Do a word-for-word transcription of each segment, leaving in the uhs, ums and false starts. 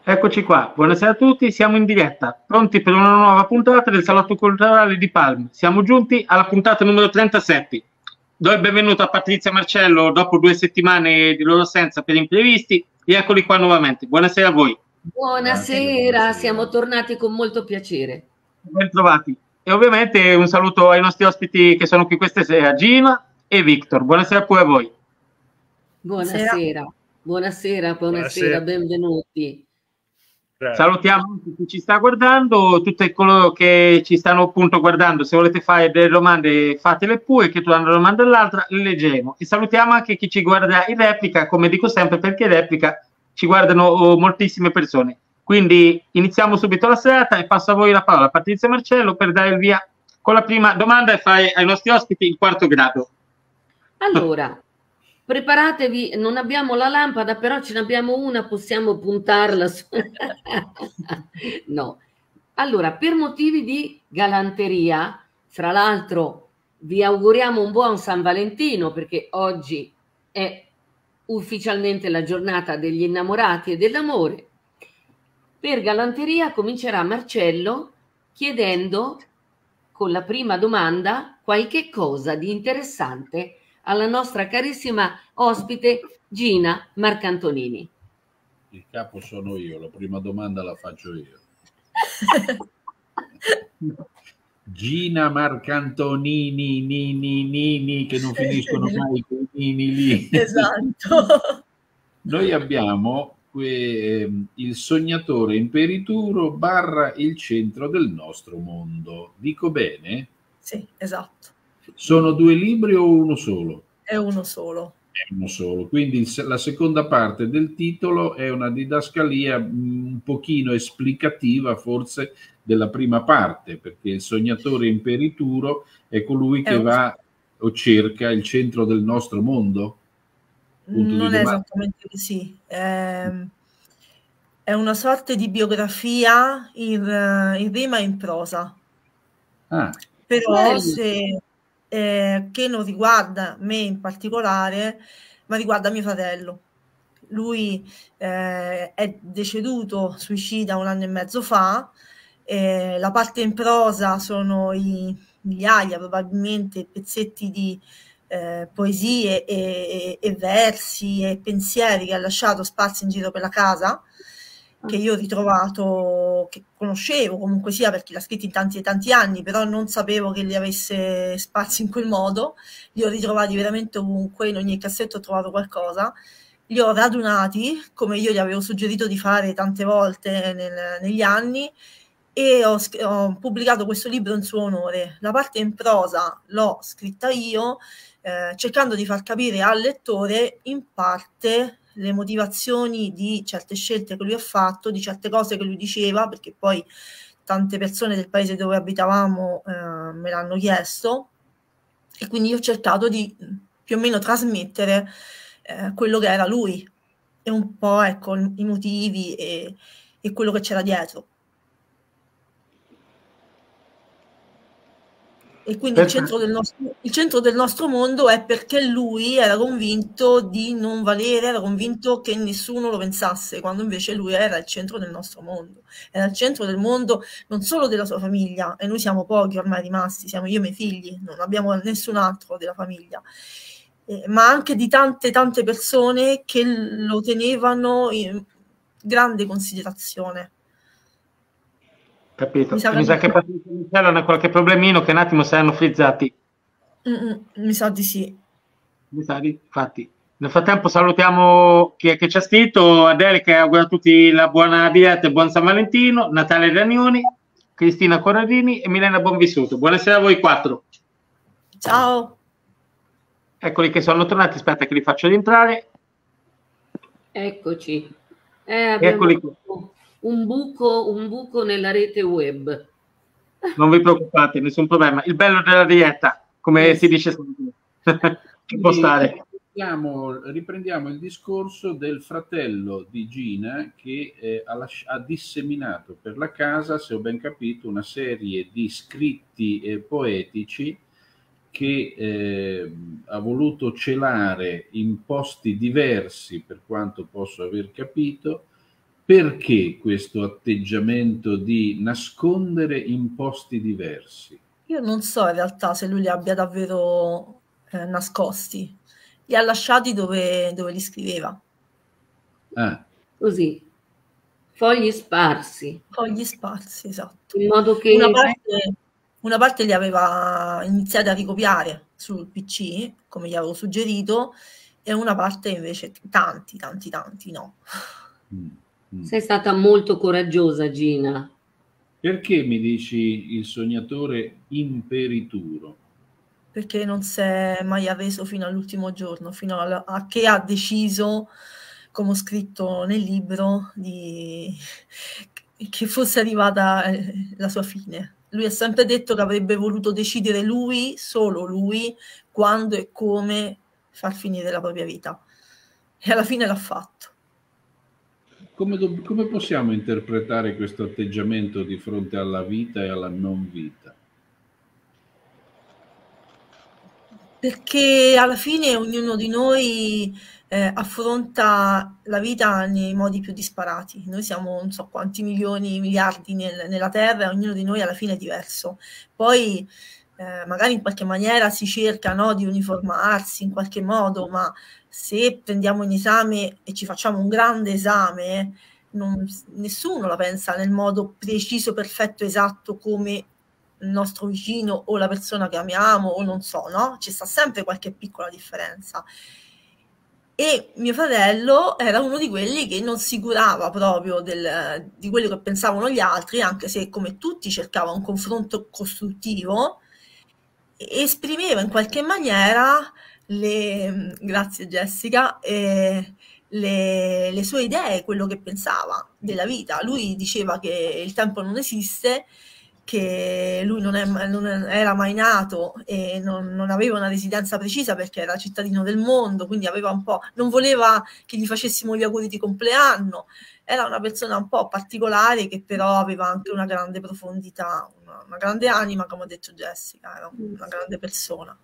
Eccoci qua, buonasera a tutti, siamo in diretta, pronti per una nuova puntata del Salotto Culturale di Palmi. Siamo giunti alla puntata numero trentasette. Do il benvenuto a Patrizia e Marcello dopo due settimane di loro assenza per imprevisti e eccoli qua nuovamente. Buonasera a voi. Buonasera, buonasera, siamo tornati con molto piacere. Ben trovati. E ovviamente un saluto ai nostri ospiti che sono qui questa sera, Gina e Victor. Buonasera pure a voi. Buonasera, buonasera, buonasera, buonasera, benvenuti. Salutiamo chi ci sta guardando, tutti coloro che ci stanno appunto guardando. Se volete fare delle domande, fatele pure, che tu hai una domanda all'altra, le leggeremo. E salutiamo anche chi ci guarda in replica, come dico sempre, perché in replica ci guardano moltissime persone. Quindi iniziamo subito la serata e passo a voi la parola, Patrizia e Marcello, per dare il via con la prima domanda e fare ai nostri ospiti il quarto grado. Allora, preparatevi, non abbiamo la lampada, però ce ne abbiamo una, possiamo puntarla su... No. Allora, per motivi di galanteria, fra l'altro vi auguriamo un buon San Valentino, perché oggi è ufficialmente la giornata degli innamorati e dell'amore. Per galanteria comincerà Marcello chiedendo, con la prima domanda, qualche cosa di interessante alla nostra carissima ospite Gina Marcantonini. Il capo sono io, la prima domanda la faccio io. Gina Marcantonini, nini, nini, che non finiscono mai quei nini lì. Esatto. Noi abbiamo que, il sognatore imperituro barra il centro del nostro mondo. Dico bene? Sì, esatto. Sono due libri o uno solo? È uno solo. È uno solo. Quindi il, la seconda parte del titolo è una didascalia un pochino esplicativa forse della prima parte, perché il sognatore imperituro è colui che va o cerca il centro del nostro mondo? Punto non è esattamente così. È, è una sorta di biografia in, in rima e in prosa. Ah. Però se, eh, che non riguarda me in particolare, ma riguarda mio fratello. Lui eh, è deceduto, suicida un anno e mezzo fa. Eh, la parte in prosa sono i migliaia, probabilmente, pezzetti di eh, poesie e, e, e versi e pensieri che ha lasciato sparsi in giro per la casa, che io ho ritrovato, che conoscevo comunque sia perché l'ha scritti in tanti e tanti anni, però non sapevo che li avesse sparsi in quel modo. Li ho ritrovati veramente ovunque, in ogni cassetto ho trovato qualcosa. Li ho radunati, come io gli avevo suggerito di fare tante volte nel, negli anni, e ho, ho pubblicato questo libro in suo onore. La parte in prosa l'ho scritta io, eh, cercando di far capire al lettore in parte le motivazioni di certe scelte che lui ha fatto, di certe cose che lui diceva, perché poi tante persone del paese dove abitavamo eh, me l'hanno chiesto, e quindi io ho cercato di più o meno trasmettere eh, quello che era lui e un po' ecco i motivi e, e quello che c'era dietro. E quindi il centro, del nostro, il centro del nostro mondo è perché lui era convinto di non valere, era convinto che nessuno lo pensasse, quando invece lui era il centro del nostro mondo, era il centro del mondo non solo della sua famiglia, e noi siamo pochi ormai rimasti, siamo io e i miei figli, non abbiamo nessun altro della famiglia, eh, ma anche di tante tante persone che lo tenevano in grande considerazione. Capito. Mi sa che, mi sa che Patrizia e Michele hanno qualche problemino che un attimo saranno frizzati. Mm-mm, mi sa di sì. Mi sa di, infatti. Nel frattempo salutiamo chi è che ci ha scritto, Adele che augura a tutti la buona diretta e buon San Valentino, Natale Ranioni, Cristina Corradini e Milena Buonvissuto. Buonasera a voi quattro. Ciao. Eccoli che sono tornati, aspetta che li faccio rientrare. Eccoci. Eh, abbiamo Eccoli qui. Un buco, un buco nella rete web. Non vi preoccupate, nessun problema. Il bello della diretta, come yes. si dice sempre. Ci può stare. Riprendiamo, riprendiamo il discorso del fratello di Gina che eh, ha, ha disseminato per la casa, se ho ben capito, una serie di scritti eh, poetici che eh, ha voluto celare in posti diversi, per quanto posso aver capito, Perché questo atteggiamento di nascondere in posti diversi? Io non so in realtà se lui li abbia davvero eh, nascosti, li ha lasciati dove, dove li scriveva. Ah. Così, fogli sparsi. Fogli sparsi, esatto. In modo che... Una parte, una parte li aveva iniziati a ricopiare sul P C, come gli avevo suggerito, e una parte invece tanti, tanti, tanti no. Mm. Mm. Sei stata molto coraggiosa, Gina. Perché mi dici il sognatore imperituro? Perché non si è mai arreso fino all'ultimo giorno, fino a, a che ha deciso, come ho scritto nel libro, di, che fosse arrivata la sua fine. Lui ha sempre detto che avrebbe voluto decidere lui, solo lui, quando e come far finire la propria vita. E alla fine l'ha fatto. Come, do, come possiamo interpretare questo atteggiamento di fronte alla vita e alla non vita? Perché alla fine ognuno di noi eh, affronta la vita nei modi più disparati. Noi siamo non so quanti milioni, miliardi nel, nella Terra, e ognuno di noi alla fine è diverso. Poi eh, magari in qualche maniera si cerca, no, di uniformarsi in qualche modo, ma se prendiamo in esame e ci facciamo un grande esame, non, nessuno la pensa nel modo preciso, perfetto, esatto come il nostro vicino o la persona che amiamo, o non so, no? Ci sta sempre qualche piccola differenza. E mio fratello era uno di quelli che non si curava proprio del, di quello che pensavano gli altri, anche se come tutti cercava un confronto costruttivo, e esprimeva in qualche maniera le, grazie Jessica, eh, le, le sue idee, quello che pensava della vita. Lui diceva che il tempo non esiste, che lui non, è, non era mai nato e non, non aveva una residenza precisa perché era cittadino del mondo, quindi aveva un po', non voleva che gli facessimo gli auguri di compleanno. Era una persona un po' particolare che però aveva anche una grande profondità, una, una grande anima, come ha detto Jessica, era una grande persona.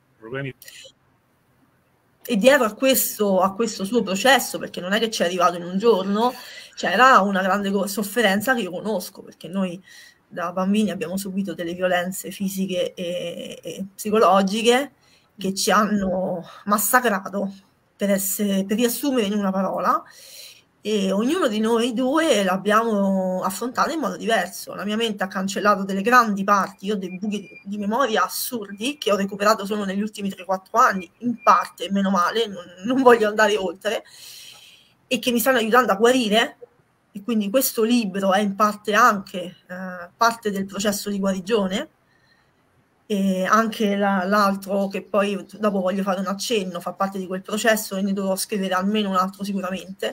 E dietro a questo, a questo suo processo, perché non è che ci è arrivato in un giorno, c'era una grande sofferenza che io conosco, perché noi da bambini abbiamo subito delle violenze fisiche e, e psicologiche che ci hanno massacrato, per, essere, per riassumere in una parola, e ognuno di noi due l'abbiamo affrontato in modo diverso. La mia mente ha cancellato delle grandi parti, io ho dei buchi di memoria assurdi che ho recuperato solo negli ultimi tre quattro anni, in parte, meno male, non, non voglio andare oltre, e che mi stanno aiutando a guarire. E quindi questo libro è in parte anche eh, parte del processo di guarigione, e anche la, l'altro che poi dopo voglio fare un accenno fa parte di quel processo, e ne dovrò scrivere almeno un altro sicuramente,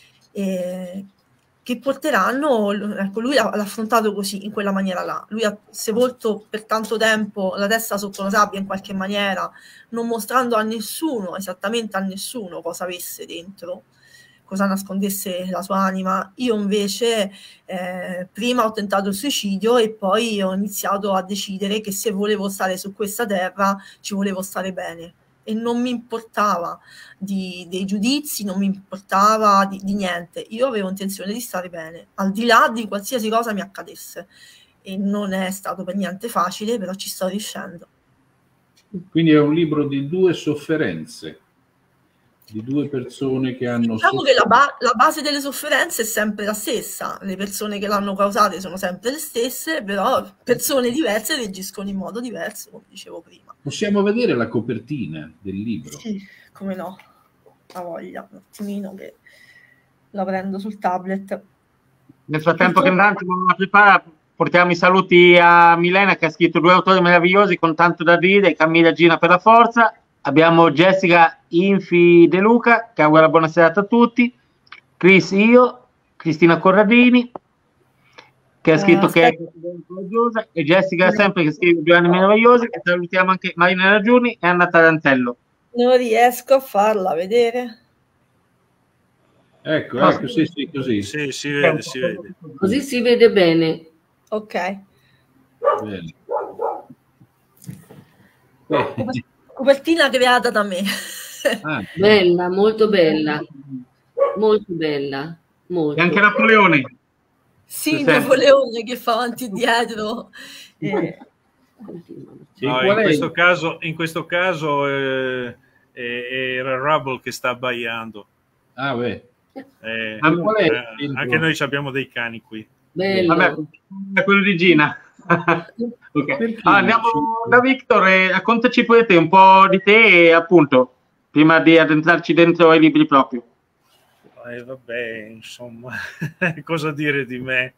e che porteranno, ecco, lui l'ha affrontato così, in quella maniera là. Lui ha sepolto per tanto tempo la testa sotto la sabbia in qualche maniera, non mostrando a nessuno, esattamente a nessuno, cosa avesse dentro, cosa nascondesse la sua anima. Io invece eh, prima ho tentato il suicidio e poi ho iniziato a decidere che se volevo stare su questa terra ci volevo stare bene, e non mi importava di, dei giudizi, non mi importava di, di niente. Io avevo intenzione di stare bene, al di là di qualsiasi cosa mi accadesse, e non è stato per niente facile, però ci sto riuscendo. Quindi è un libro di due sofferenze, di due persone che hanno... Diciamo che la, ba- la base delle sofferenze è sempre la stessa, le persone che l'hanno causate sono sempre le stesse, però persone diverse reagiscono in modo diverso, come dicevo prima. Possiamo vedere la copertina del libro? Sì, come no, la voglia, un attimino che la prendo sul tablet. Nel frattempo che Dante non la prepara, portiamo i saluti a Milena che ha scritto due autori meravigliosi con tanto da dire, Camilla Gina per la forza. Abbiamo Jessica Infi De Luca che augura buona serata a tutti, Chris io, Cristina Corradini che ha scritto eh, che è meravigliosa, e Jessica sempre che scrive due anni meravigliosi, e salutiamo anche Marina Ragioni e Anna Tarantello. Non riesco a farla vedere. Ecco, ah, ecco, sì, sì, così. Sì, si vede, si vede. Così si vede bene. Ok. Bene. Eh. Copertina creata da me. Ah, bella, molto bella, molto bella. Molto. E anche Napoleone. Sì, Napoleone che fa avanti e dietro. Eh. No, in, questo caso, in questo caso eh, eh, era Rubble che sta abbaiando. Ah, beh. Eh, Ah, eh, anche noi abbiamo dei cani qui. Bello. Vabbè, quello di Gina. Okay. Ah, andiamo da Victor e raccontaci pure te un po' di te e appunto prima di addentrarci dentro ai libri proprio. Eh, vabbè, insomma, cosa dire di me?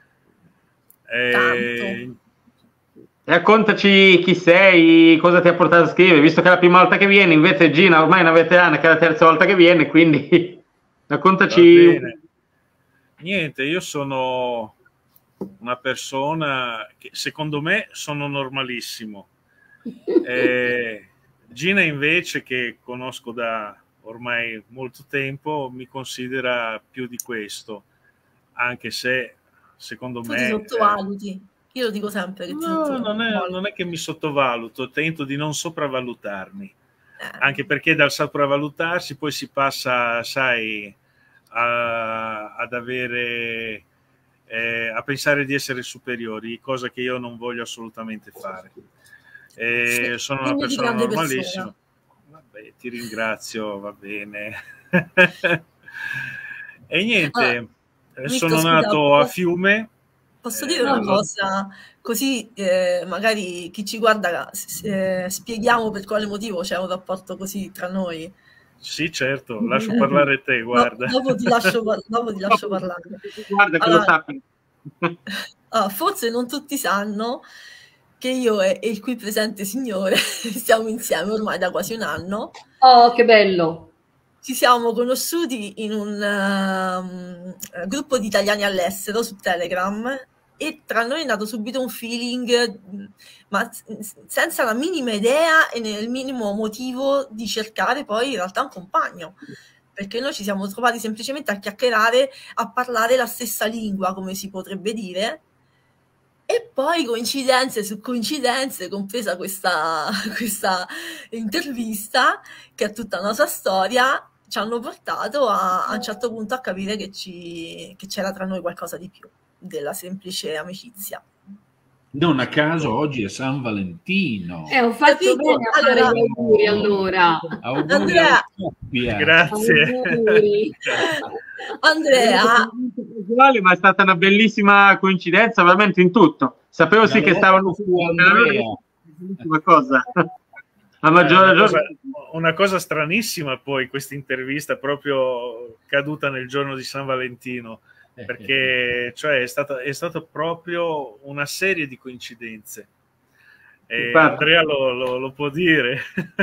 Eh, Raccontaci chi sei, cosa ti ha portato a scrivere, visto che è la prima volta che vieni, invece Gina ormai è una veterana che è la terza volta che viene, quindi raccontaci. Niente, io sono una persona che secondo me sono normalissimo. Eh, Gina invece, che conosco da ormai molto tempo, mi considera più di questo, anche se secondo tu me... ti sottovaluti. Eh, io lo dico sempre. Che no, ti non è, non è che mi sottovaluto, tento di non sopravvalutarmi, eh. anche perché dal sopravvalutarsi poi si passa, sai, a, ad avere... Eh, a pensare di essere superiori, cosa che io non voglio assolutamente fare. Eh, sì, sono una persona normalissima. Vabbè, ti ringrazio, va bene. E niente, ah, sono Victor, nato scusa, a Fiume. Posso dire eh, una cosa? Così eh, magari chi ci guarda eh, spieghiamo per quale motivo c'è un rapporto così tra noi. Sì, certo, lascio parlare te, guarda. No, dopo ti lascio, dopo ti lascio parlare. Guarda che allora, lo sappi. Ah, forse non tutti sanno che io e, e il qui presente signore stiamo insieme ormai da quasi un anno. Oh, che bello! Ci siamo conosciuti in un uh, gruppo di italiani all'estero su Telegram e tra noi è nato subito un feeling, ma senza la minima idea e nel minimo motivo di cercare poi in realtà un compagno, perché noi ci siamo trovati semplicemente a chiacchierare, a parlare la stessa lingua, come si potrebbe dire, e poi coincidenze su coincidenze, compresa questa, questa intervista, che è tutta una sua storia, ci hanno portato a, a un certo punto a capire che, ci, che c'era tra noi qualcosa di più della semplice amicizia. Non a caso oggi è San Valentino. Eh, ho fatto Capito? bene a allora, fare gli auguri, allora. Auguri Andrea. Grazie. Auguri. Andrea. Ma è stata una bellissima coincidenza, veramente in tutto. Sapevo sì che stavano su Andrea. Cosa. A maggior ragione. Una, una cosa stranissima poi questa intervista proprio caduta nel giorno di San Valentino. Perché cioè è stata è stata proprio una serie di coincidenze e Andrea lo, lo, lo può dire.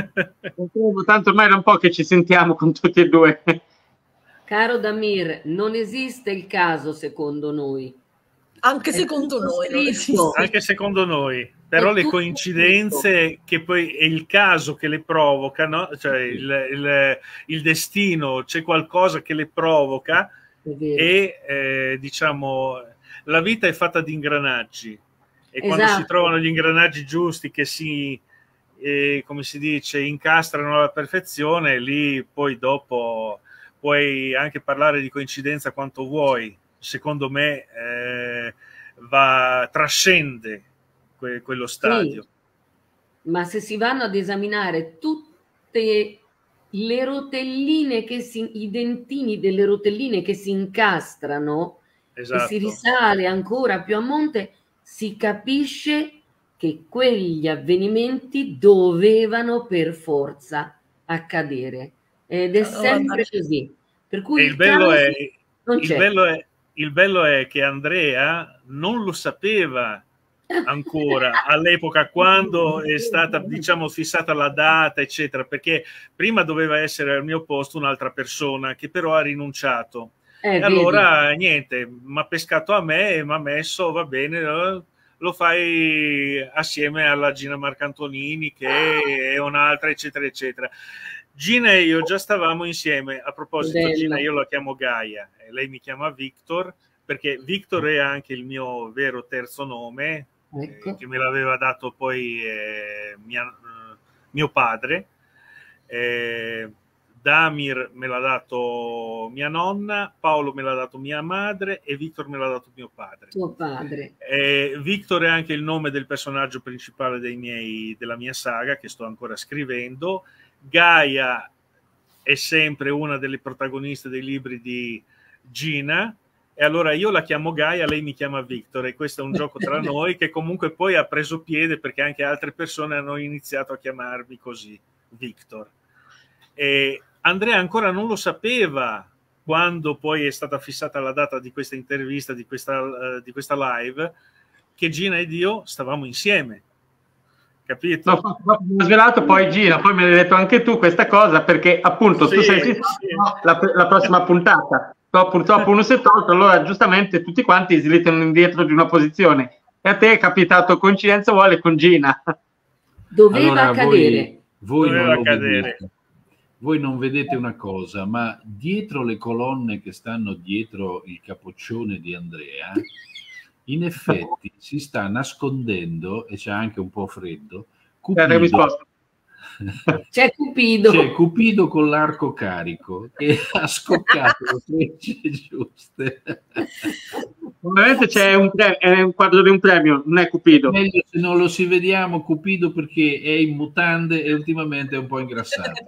Tanto ormai da un po' che ci sentiamo con tutti e due. Caro Damir, non esiste il caso secondo noi, anche secondo noi non esiste. Anche secondo noi, però le coincidenze scritto. Che poi è il caso che le provocano, cioè il, il, il destino, c'è qualcosa che le provoca. E eh, diciamo la vita è fatta di ingranaggi e esatto. Quando si trovano gli ingranaggi giusti che si eh, come si dice incastrano alla perfezione, lì poi dopo puoi anche parlare di coincidenza quanto vuoi, secondo me eh, va trascende que quello stadio. Sì, ma se si vanno ad esaminare tutte le rotelline che si, i dentini delle rotelline che si incastrano, esatto. E si risale ancora più a monte, si capisce che quegli avvenimenti dovevano per forza accadere ed è sempre così. Per cui il, il, bello è, il, bello è, il bello è che Andrea non lo sapeva ancora all'epoca quando è stata diciamo fissata la data eccetera, perché prima doveva essere al mio posto un'altra persona che però ha rinunciato eh, e allora vedi. Niente, mi ha pescato a me e mi ha messo va bene, lo fai assieme alla Gina Marcantonini che è un'altra eccetera eccetera. Gina e io già stavamo insieme, a proposito Bella. Gina io la chiamo Gaia e lei mi chiama Victor perché Victor è anche il mio vero terzo nome. Ecco. Eh, che me l'aveva dato poi eh, mia, eh, mio padre. Eh, Damir me l'ha dato mia nonna, Paolo me l'ha dato mia madre e Victor me l'ha dato mio padre. Tuo padre. E Victor è anche il nome del personaggio principale dei miei, della mia saga che sto ancora scrivendo. Gaia è sempre una delle protagoniste dei libri di Gina, e allora io la chiamo Gaia, lei mi chiama Victor, e questo è un gioco tra noi che comunque poi ha preso piede perché anche altre persone hanno iniziato a chiamarmi così, Victor. E Andrea ancora non lo sapeva quando poi è stata fissata la data di questa intervista, di questa, uh, di questa live, che Gina ed io stavamo insieme. Capito? No, mi ho svelato poi Gina, poi me l'hai detto anche tu questa cosa, perché appunto sì, tu sei fissato, sì. no, la, la prossima puntata, però purtroppo uno si è tolto, allora giustamente tutti quanti slittano indietro di una posizione, e a te è capitato, coincidenza vuole, con Gina. Doveva allora, accadere. Voi, voi, Doveva non accadere. Vedete, voi non vedete una cosa, ma dietro le colonne che stanno dietro il capoccione di Andrea, in effetti si sta nascondendo, e c'è anche un po' freddo, Cupido. C'è Cupido. C'è Cupido con l'arco carico che ha scoccato le frecce giuste. Ovviamente c'è un, è un quadro di un premio, non è Cupido. Meglio se non lo si vediamo Cupido, perché è in mutande e ultimamente è un po' ingrassato.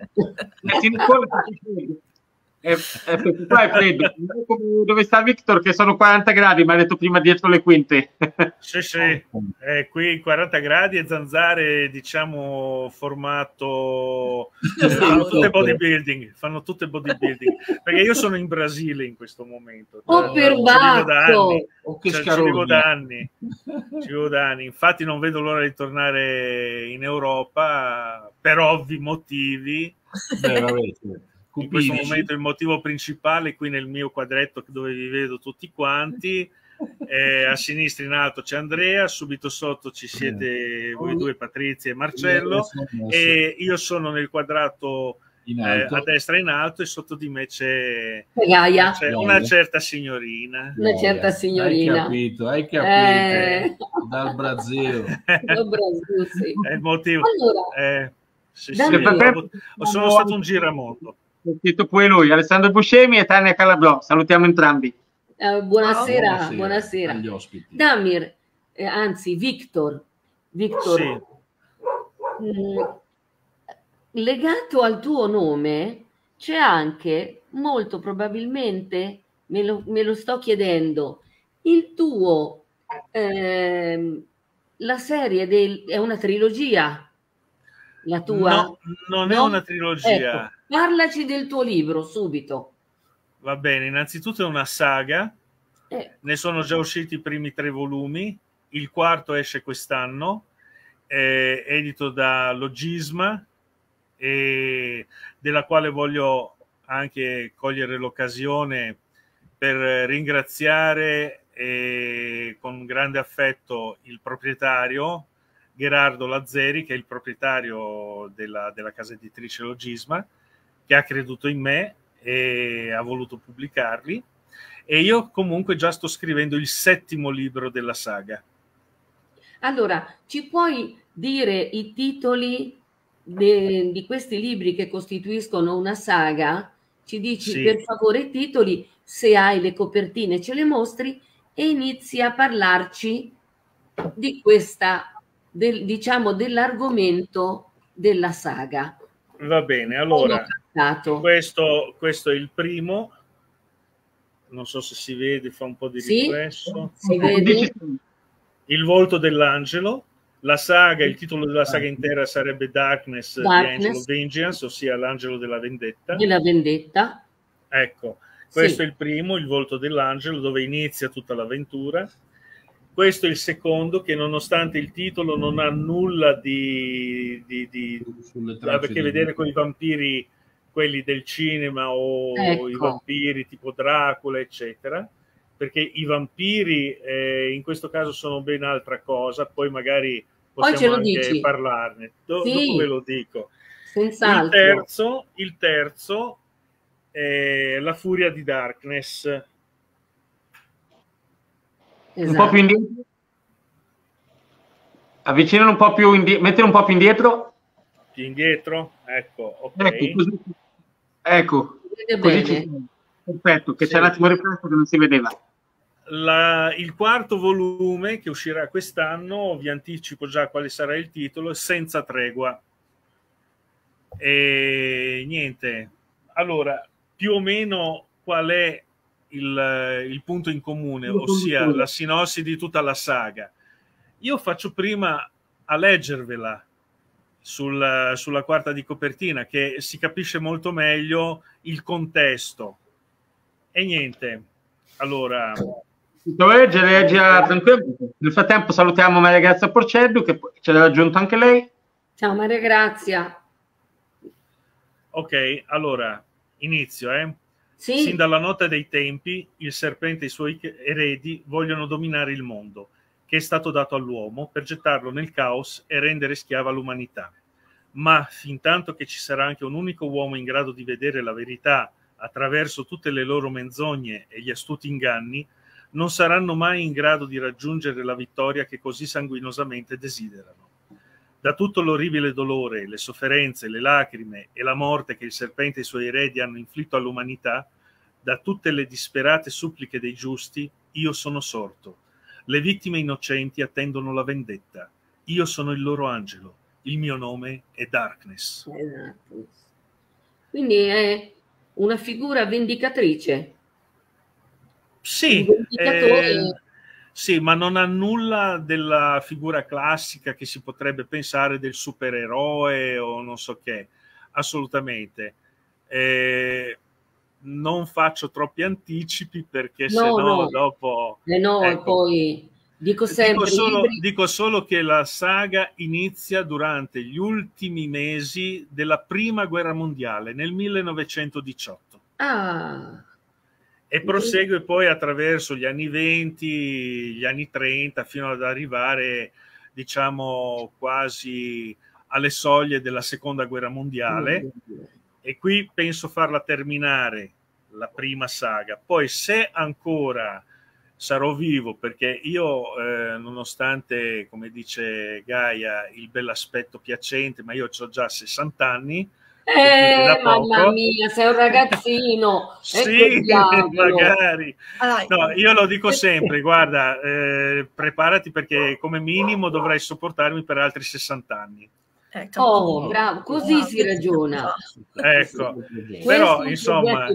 È, è, è, qua è freddo. Dove sta Victor che sono quaranta gradi, mi ha detto prima dietro le quinte. Sì, sì, è qui quaranta gradi e zanzare, diciamo, formato eh, fanno tutte bodybuilding, fanno tutte bodybuilding, perché io sono in Brasile in questo momento. Oh, per anni, oh, che cioè, ci vivo da anni, ci vivo da anni, infatti non vedo l'ora di tornare in Europa per ovvi motivi. Beh, vabbè, in questo momento il motivo principale qui nel mio quadretto dove vi vedo tutti quanti, eh, a sinistra in alto c'è Andrea, subito sotto ci siete voi due, Patrizia e Marcello, e io sono nel quadrato eh, a destra in alto, e sotto di me c'è, Gaia. c'è una certa signorina. Una certa signorina. Hai capito, hai capito. Eh. Dal Brasile. Dal Brasile, sì. È il motivo. Allora, eh, sì, sì, ho, sono stato un giramondo. Sentito poi lui, Alessandro Buscemi e Tania Calabrò, salutiamo entrambi. Uh, buonasera, buonasera, buonasera. Agli ospiti. Damir, eh, anzi Victor, Victor sì. mh, legato al tuo nome c'è anche, molto probabilmente, me lo, me lo sto chiedendo, il tuo, eh, la serie del, è una trilogia? La tua? No, non no? è una trilogia. Ecco, parlaci del tuo libro subito. Va bene, innanzitutto è una saga, eh. ne sono già usciti i primi tre volumi, il quarto esce quest'anno, è edito da Logisma, e della quale voglio anche cogliere l'occasione per ringraziare eh, con grande affetto il proprietario, Gerardo Lazzeri, che è il proprietario della, della casa editrice Logisma, che ha creduto in me e ha voluto pubblicarli, e io comunque già sto scrivendo il settimo libro della saga. Allora, ci puoi dire i titoli de, di questi libri che costituiscono una saga? Ci dici sì. Per favore i titoli, se hai le copertine ce le mostri, e inizi a parlarci di questa Del, diciamo dell'argomento della saga. Va bene, allora questo, questo è il primo, non so se si vede, fa un po' di sì, riflesso, si vede. Il volto dell'angelo, la saga, il titolo della saga intera sarebbe Darkness, Darkness. The Angel of Vengeance, ossia l'angelo della vendetta. Della vendetta. Ecco, questo sì. è il primo, il volto dell'angelo, dove inizia tutta l'avventura. Questo è il secondo, che nonostante il titolo non ha nulla di, di, di a che vedere con i vampiri, quelli del cinema, o ecco. i vampiri tipo Dracula, eccetera, perché i vampiri eh, in questo caso sono ben altra cosa, poi magari possiamo poi anche parlarne. Do, sì. Dopo ve lo dico. Senz'altro. Il terzo, il terzo è La furia di Darkness. Esatto. Un po' più indietro, avvicinano un po' più indietro, mettere un po' più indietro, più indietro, ecco, ok. Ecco, Ecco, così ci... perfetto, che sì. C'è un attimo riflesso che non si vedeva. La, il quarto volume che uscirà quest'anno, vi anticipo già quale sarà il titolo, è Senza tregua. E niente, allora, più o meno qual è il, il punto in comune, ossia la sinossi di tutta la saga. Io faccio prima a leggervela sul, sulla quarta di copertina, che si capisce molto meglio il contesto. E niente, allora... Se vuoi leggere, leggi tranquillamente. Nel frattempo salutiamo Maria Grazia Porceddu, che ce l'ha raggiunto anche lei. Ciao Maria Grazia. Ok, allora, inizio, eh. Sì. Sin dalla notte dei tempi, il serpente e i suoi eredi vogliono dominare il mondo, che è stato dato all'uomo, per gettarlo nel caos e rendere schiava l'umanità. Ma fin tanto che ci sarà anche un unico uomo in grado di vedere la verità attraverso tutte le loro menzogne e gli astuti inganni, non saranno mai in grado di raggiungere la vittoria che così sanguinosamente desiderano. Da tutto l'orribile dolore, le sofferenze, le lacrime e la morte che il serpente e i suoi eredi hanno inflitto all'umanità, da tutte le disperate suppliche dei giusti, io sono sorto. Le vittime innocenti attendono la vendetta. Io sono il loro angelo. Il mio nome è Darkness. Esatto. Quindi è una figura vendicatrice. Sì, eh, sì, ma non ha nulla della figura classica che si potrebbe pensare del supereroe o non so che, assolutamente. Eh, non faccio troppi anticipi perché no, se no, no dopo... Eh no, ecco, poi dico sempre... Dico solo, dico solo che la saga inizia durante gli ultimi mesi della Prima Guerra Mondiale, nel millenovecentodiciotto. Ah... E prosegue poi attraverso gli anni venti, gli anni trenta, fino ad arrivare, diciamo, quasi alle soglie della Seconda Guerra Mondiale. E qui penso farla terminare, la prima saga. Poi, se ancora sarò vivo, perché io, eh, nonostante, come dice Gaia, il bell'aspetto piacente, ma io ho già sessanta anni, Eh, mamma mia, sei un ragazzino. Sì, magari. No, io lo dico sempre, guarda, eh, preparati perché come minimo dovrai sopportarmi per altri sessanta anni. Oh, bravo, così si ragiona. Ecco, però insomma,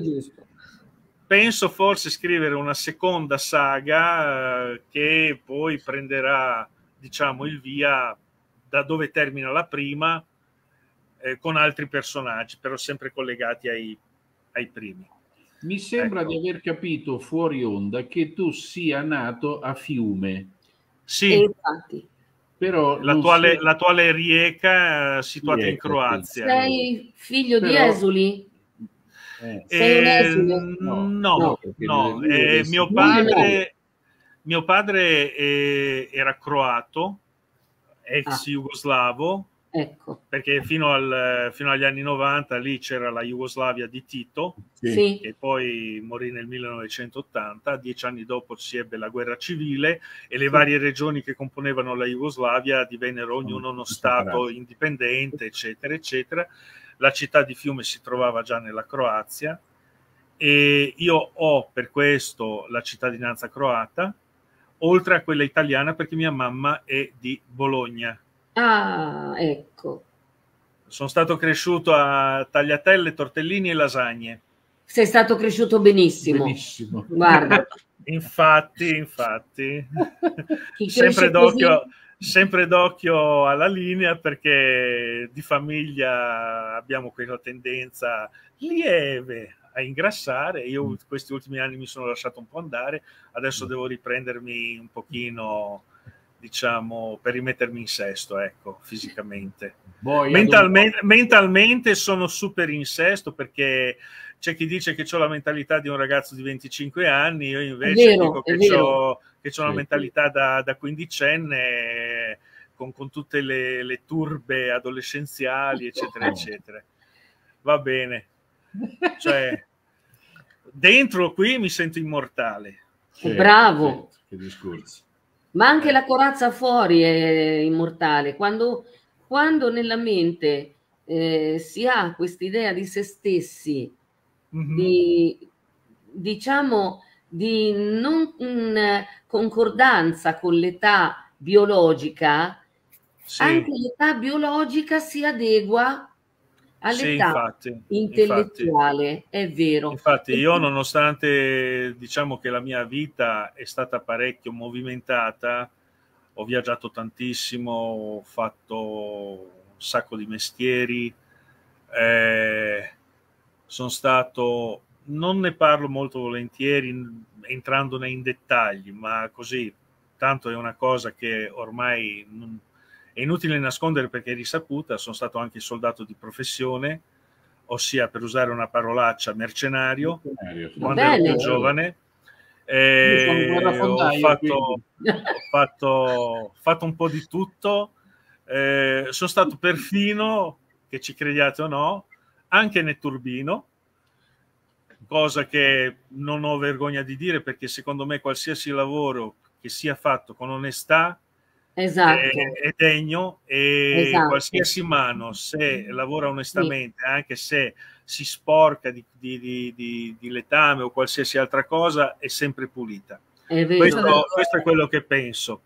penso forse scrivere una seconda saga eh, che poi prenderà, diciamo, il via da dove termina la prima, Eh, con altri personaggi, però sempre collegati ai, ai primi. Mi sembra ecco. di aver capito fuori onda che tu sia nato a Fiume. Sì, infatti. Però l'attuale, sia... l'attuale Rijeka, situata Rijeka, in Croazia. Sei figlio però... di esuli? Eh, Sei un esule? No, no, no, no. Eh, mio padre, mio padre eh, era croato, ex ah. jugoslavo. Ecco. Perché fino, al, fino agli anni novanta lì c'era la Jugoslavia di Tito, sì. che poi morì nel millenovecentottanta. Dieci anni dopo si ebbe la guerra civile e le sì. varie regioni che componevano la Jugoslavia divennero ognuno uno stato indipendente, eccetera, eccetera. La città di Fiume si trovava già nella Croazia e io ho per questo la cittadinanza croata, oltre a quella italiana perché mia mamma è di Bologna. Ah, ecco. Sono stato cresciuto a tagliatelle, tortellini e lasagne. Sei stato cresciuto benissimo. Benissimo. Guarda. Infatti, infatti. sempre d'occhio, sempre d'occhio alla linea perché di famiglia abbiamo quella tendenza lieve a ingrassare. Io questi ultimi anni mi sono lasciato un po' andare, adesso devo riprendermi un pochino, diciamo, per rimettermi in sesto, ecco, fisicamente. Mentalmente, mentalmente sono super in sesto perché c'è chi dice che ho la mentalità di un ragazzo di venticinque anni, io invece vero, dico che ho che c'ho una mentalità da, da quindicenne con, con tutte le, le turbe adolescenziali, eccetera, eccetera. Va bene. Cioè, dentro qui mi sento immortale. Certo, bravo. Certo, che discorso. Ma anche la corazza fuori è immortale. Quando, quando nella mente eh, si ha quest'idea di se stessi, Mhm. di, diciamo, di non in concordanza con l'età biologica, Sì, anche l'età biologica si adegua sì, all'età infatti, infatti. intellettuale, è vero. Infatti io, nonostante diciamo che la mia vita è stata parecchio movimentata, ho viaggiato tantissimo, ho fatto un sacco di mestieri, eh, sono stato, non ne parlo molto volentieri in- entrando nei dettagli, ma così, tanto è una cosa che ormai non- è inutile nascondere perché è risaputa, sono stato anche soldato di professione, ossia, per usare una parolaccia, mercenario, Mercenario, sì. quando ero Bene. più giovane. Io sono un Eh, ho guerrafondaio, fatto, quindi. ho fatto, ho fatto un po' di tutto, eh, sono stato perfino, che ci crediate o no, anche netturbino, cosa che non ho vergogna di dire perché secondo me qualsiasi lavoro che sia fatto con onestà Esatto, è, è degno, e esatto. qualsiasi mano, se lavora onestamente, anche se si sporca di, di, di, di, di letame o qualsiasi altra cosa, è sempre pulita. È vero. Questo, questo è quello che penso.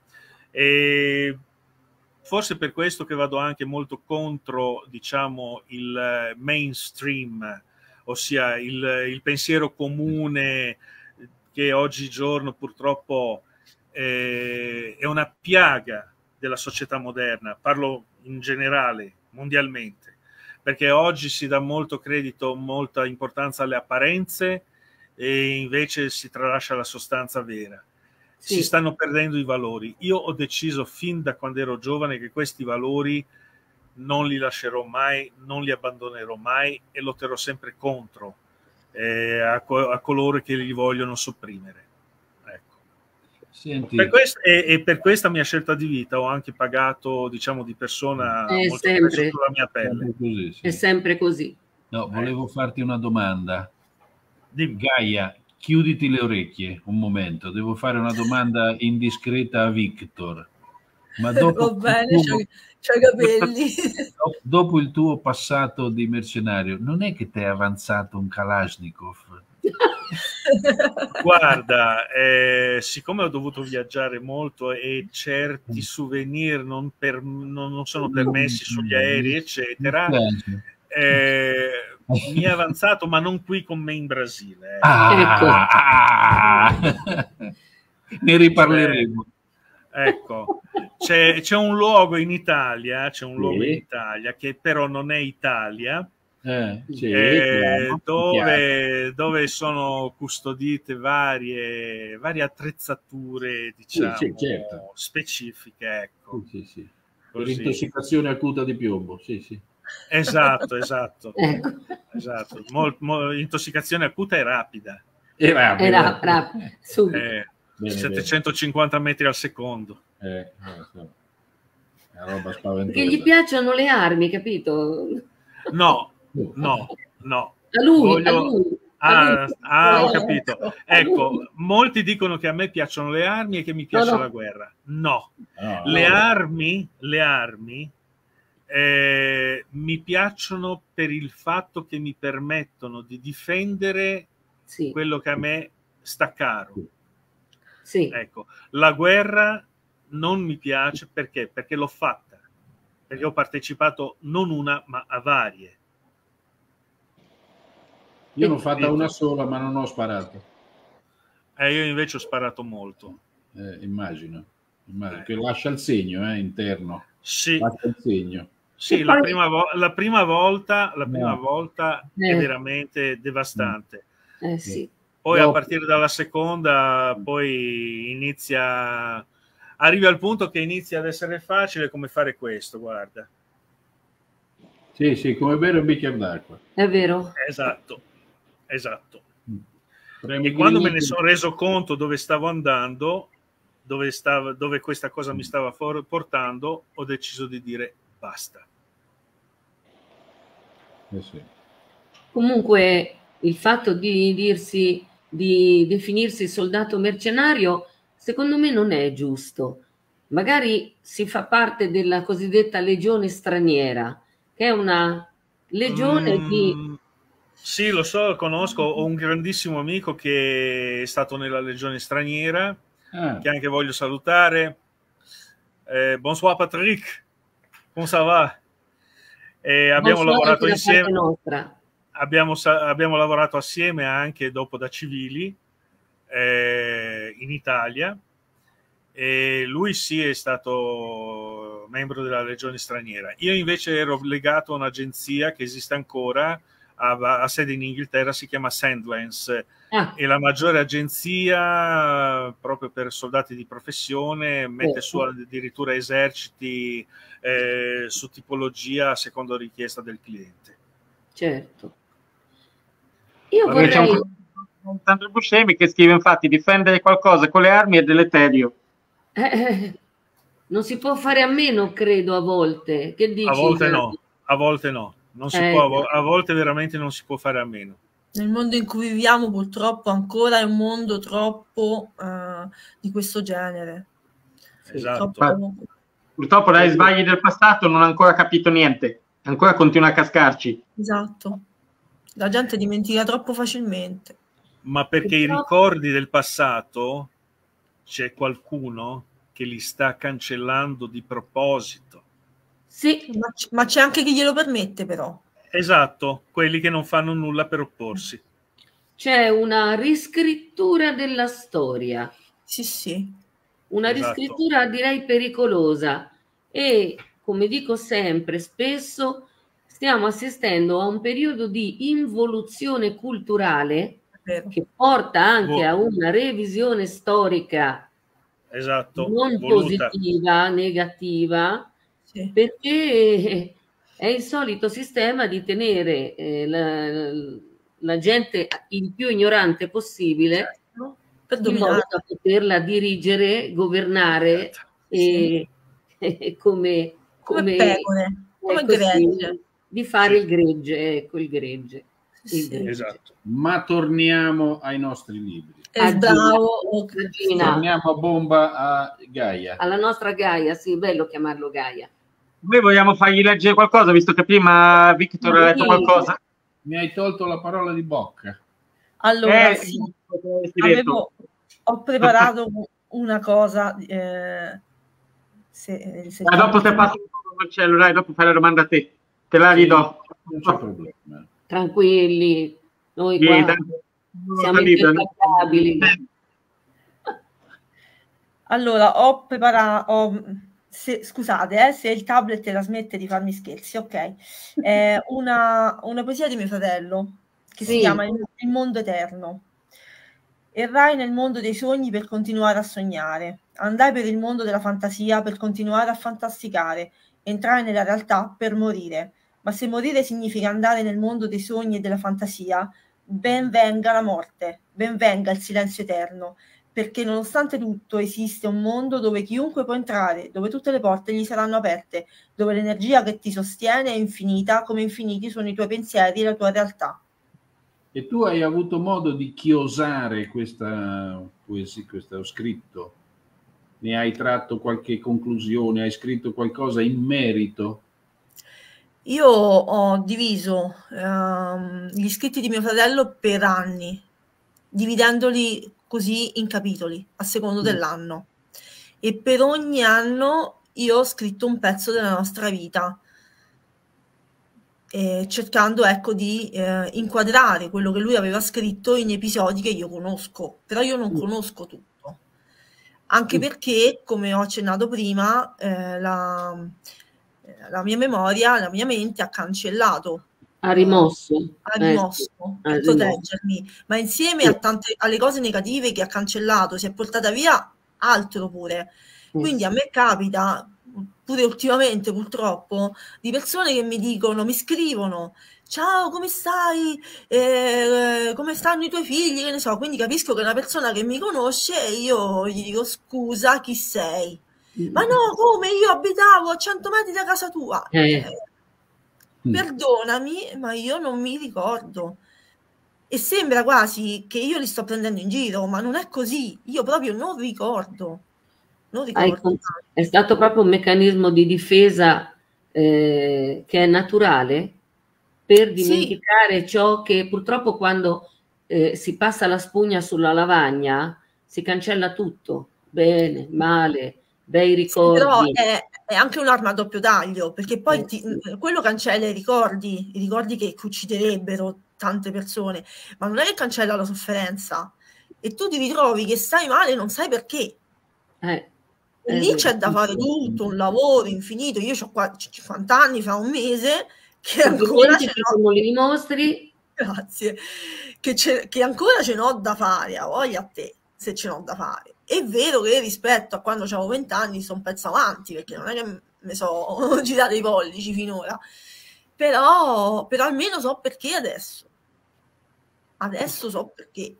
E forse per questo che vado anche molto contro, diciamo, il mainstream, ossia il, il pensiero comune che oggigiorno purtroppo eh, è una piaga della società moderna, parlo in generale, mondialmente, perché oggi si dà molto credito, molta importanza alle apparenze e invece si tralascia la sostanza vera. Sì. Si stanno perdendo i valori. Io ho deciso fin da quando ero giovane che questi valori non li lascerò mai, non li abbandonerò mai e lotterò sempre contro eh, a, co- a coloro che li vogliono sopprimere. Ecco. Senti, Per quest- e, e per questa mia scelta di vita ho anche pagato, diciamo, di persona È molto sempre. spesso sulla mia pelle. sempre così, sì. È sempre così. No, volevo farti una domanda. Dimmi. Gaia, chiuditi le orecchie un momento, devo fare una domanda indiscreta a Victor. Ma dopo, Va bene, il tuo, c'ho i capelli. dopo il tuo passato di mercenario, non è che ti è avanzato un Kalashnikov? Guarda, eh, siccome ho dovuto viaggiare molto e certi souvenir non, per, non, non sono permessi sugli aerei, eccetera, eh, mi è avanzato, ma non qui con me in Brasile. Eh. Ah, ah, ne riparleremo. Cioè, ecco, c'è, c'è un luogo in Italia, c'è un Sì. luogo in Italia che però non è Italia, Eh, sì, eh, chiaro, dove, dove sono custodite varie, varie attrezzature, diciamo, sì, sì, certo. specifiche. Ecco. Sì, sì, sì. Così. Per intossicazione acuta di piombo, sì, sì. Esatto, esatto. Ecco. esatto. Mol, mol, intossicazione acuta e rapida. E rapida. Era, era, subito. Eh, Bene, settecentocinquanta bene. metri al secondo. Eh, no, una roba spaventosa. Perché gli piacciono le armi, capito? No, no, no. A lui, Voglio... a lui. Ah, ah, ho capito. Ecco, molti dicono che a me piacciono le armi e che mi piace no, no. la guerra. No, no le no. armi, le armi eh, mi piacciono per il fatto che mi permettono di difendere sì. quello che a me sta caro. Sì. Ecco, la guerra non mi piace perché? Perché l'ho fatta, perché ho partecipato non una ma a varie. Io l'ho fatta una sola, ma non ho sparato. Eh, io invece ho sparato molto. Eh, immagino, immagino. Eh. Che lascia il segno eh, interno. Sì. Lascia il segno. Sì, la prima, vo- la prima volta, la prima no. volta eh. è veramente devastante. Eh, sì. Poi no. a partire dalla seconda, poi inizia, arrivi al punto che inizia ad essere facile come fare questo, guarda. Sì, sì, come bere un bicchiere d'acqua. È vero. Esatto, esatto. Premi e quando grigli. me ne sono reso conto dove stavo andando, dove, stava, dove questa cosa mi stava for- portando, ho deciso di dire basta. Eh sì. Comunque il fatto di dirsi, di definirsi soldato mercenario, secondo me non è giusto. Magari si fa parte della cosiddetta legione straniera, che è una Legione Mm, di... sì, lo so, lo conosco. Ho un grandissimo amico che è stato nella Legione Straniera, Ah, che anche voglio salutare. Eh, bonsoir Patrick, come ça va? E abbiamo Bonsoir lavorato anche da parte insieme, nostra. abbiamo, sa- abbiamo lavorato assieme anche dopo da civili eh, in Italia. E lui sì è stato membro della Legione Straniera. Io invece ero legato a un'agenzia che esiste ancora, ha, ha sede in Inghilterra, si chiama Sandlands, Ah, è la maggiore agenzia proprio per soldati di professione, mette su certo. addirittura eserciti eh, su tipologia secondo richiesta del cliente. Certo. Io Va Perché c'è un vorrei... Sandro Buscemi che scrive infatti difendere qualcosa con le armi è deleterio. Eh, eh, non si può fare a meno, credo, a volte. Che A dici? volte Gabi? no, a volte no, non si Eh, può, a vo- a volte veramente non si può fare a meno. Nel mondo in cui viviamo purtroppo ancora è un mondo troppo eh, di questo genere. sì. Esatto. Troppo... Purtroppo dai sbagli del passato non ha ancora capito niente, ancora continua a cascarci. Esatto. La gente dimentica troppo facilmente. Ma perché i Purtroppo- ricordi del passato c'è qualcuno che li sta cancellando di proposito. Sì, Ma, c- ma c'è anche chi glielo permette, però. Esatto, quelli che non fanno nulla per opporsi. c'è una riscrittura della storia, Sì, sì. una Esatto. riscrittura direi pericolosa e, come dico sempre, spesso stiamo assistendo a un periodo di involuzione culturale È vero. che porta anche Vo- a una revisione storica Esatto, non voluta. positiva, negativa, Sì. perché è il solito sistema di tenere eh, la, la gente il più ignorante possibile No? Per in modo dominare. da poterla dirigere, governare e, e come, Come come, pecore, come ecco, sì, gregge. di fare Sì. il gregge, ecco il gregge. Sì, Il sì. gregge. Esatto. ma torniamo ai nostri libri. È Agina. bravo. Ok. Agina. Torniamo a bomba a Gaia. Alla nostra Gaia, sì, bello chiamarlo Gaia. Noi vogliamo fargli leggere qualcosa, visto che prima Victor ha letto Sì. qualcosa. Mi hai tolto la parola di bocca. Allora, Eh, sì, potresti detto. avevo, ho preparato una cosa. eh, se, se Ma dopo te passo Marcello, dai, dopo fai la domanda a te. Te la ridò. Non c'è problema. Tranquilli, noi Sì, qua tanto- siamo capito, impeccabili. Allora, ho preparato. Ho, se, scusate eh, se il tablet la smette di farmi scherzi, ok. Eh, una, una poesia di mio fratello che Sì. si chiama Il, Il mondo eterno. Errai nel mondo dei sogni per continuare a sognare. Andai per il mondo della fantasia per continuare a fantasticare. Entrai nella realtà per morire. Ma se morire significa andare nel mondo dei sogni e della fantasia, ben venga la morte, ben venga il silenzio eterno, perché nonostante tutto esiste un mondo dove chiunque può entrare, dove tutte le porte gli saranno aperte, dove l'energia che ti sostiene è infinita, come infiniti sono i tuoi pensieri e la tua realtà. E tu hai avuto modo di chiosare questa poesia, questo scritto? Ne hai tratto qualche conclusione? Hai scritto qualcosa in merito? Io ho diviso ehm, gli scritti di mio fratello per anni, dividendoli così in capitoli a secondo Mm. dell'anno, e per ogni anno io ho scritto un pezzo della nostra vita, eh, cercando ecco di eh, inquadrare quello che lui aveva scritto in episodi che io conosco, però io non Mm. conosco tutto, anche Mm. perché, come ho accennato prima, eh, la, la mia memoria, la mia mente ha cancellato, Ha rimosso. ha Eh, rimosso sì, ha per rimosso. proteggermi, ma insieme Sì. a tante alle cose negative che ha cancellato si è portata via altro pure. Quindi a me capita pure ultimamente, purtroppo, di persone che mi dicono, mi scrivono: ciao, come stai? Eh, come stanno i tuoi figli? Che ne so. Quindi capisco che è una persona che mi conosce e io gli dico: scusa, chi sei? Ma no, come? Io abitavo a cento metri da casa tua. Eh. Eh, perdonami, ma io non mi ricordo. E sembra quasi che io li sto prendendo in giro, ma non è così. Io proprio non ricordo. Non Hai ricordo. con- È stato proprio un meccanismo di difesa eh, che è naturale, per dimenticare sì. ciò che purtroppo quando eh, si passa la spugna sulla lavagna si cancella tutto, bene, male, bei ricordi. Sì, però è, è anche un'arma a doppio taglio, perché poi eh, ti, sì. quello cancella i ricordi, i ricordi che ucciderebbero tante persone, ma non è che cancella la sofferenza, e tu ti ritrovi che stai male e non sai perché. Eh, e lì c'è da fare tutto, un lavoro infinito. Io ho qua cinquanta anni, fa un mese, che ancora ce n'ho, li dimostri. Grazie, che, che ancora ce n'ho da fare, a voglia a te, se ce n'ho da fare. È vero che rispetto a quando avevo venti anni sono un pezzo avanti, perché non è che mi so girate i pollici finora, però, però almeno so perché adesso. Adesso so perché.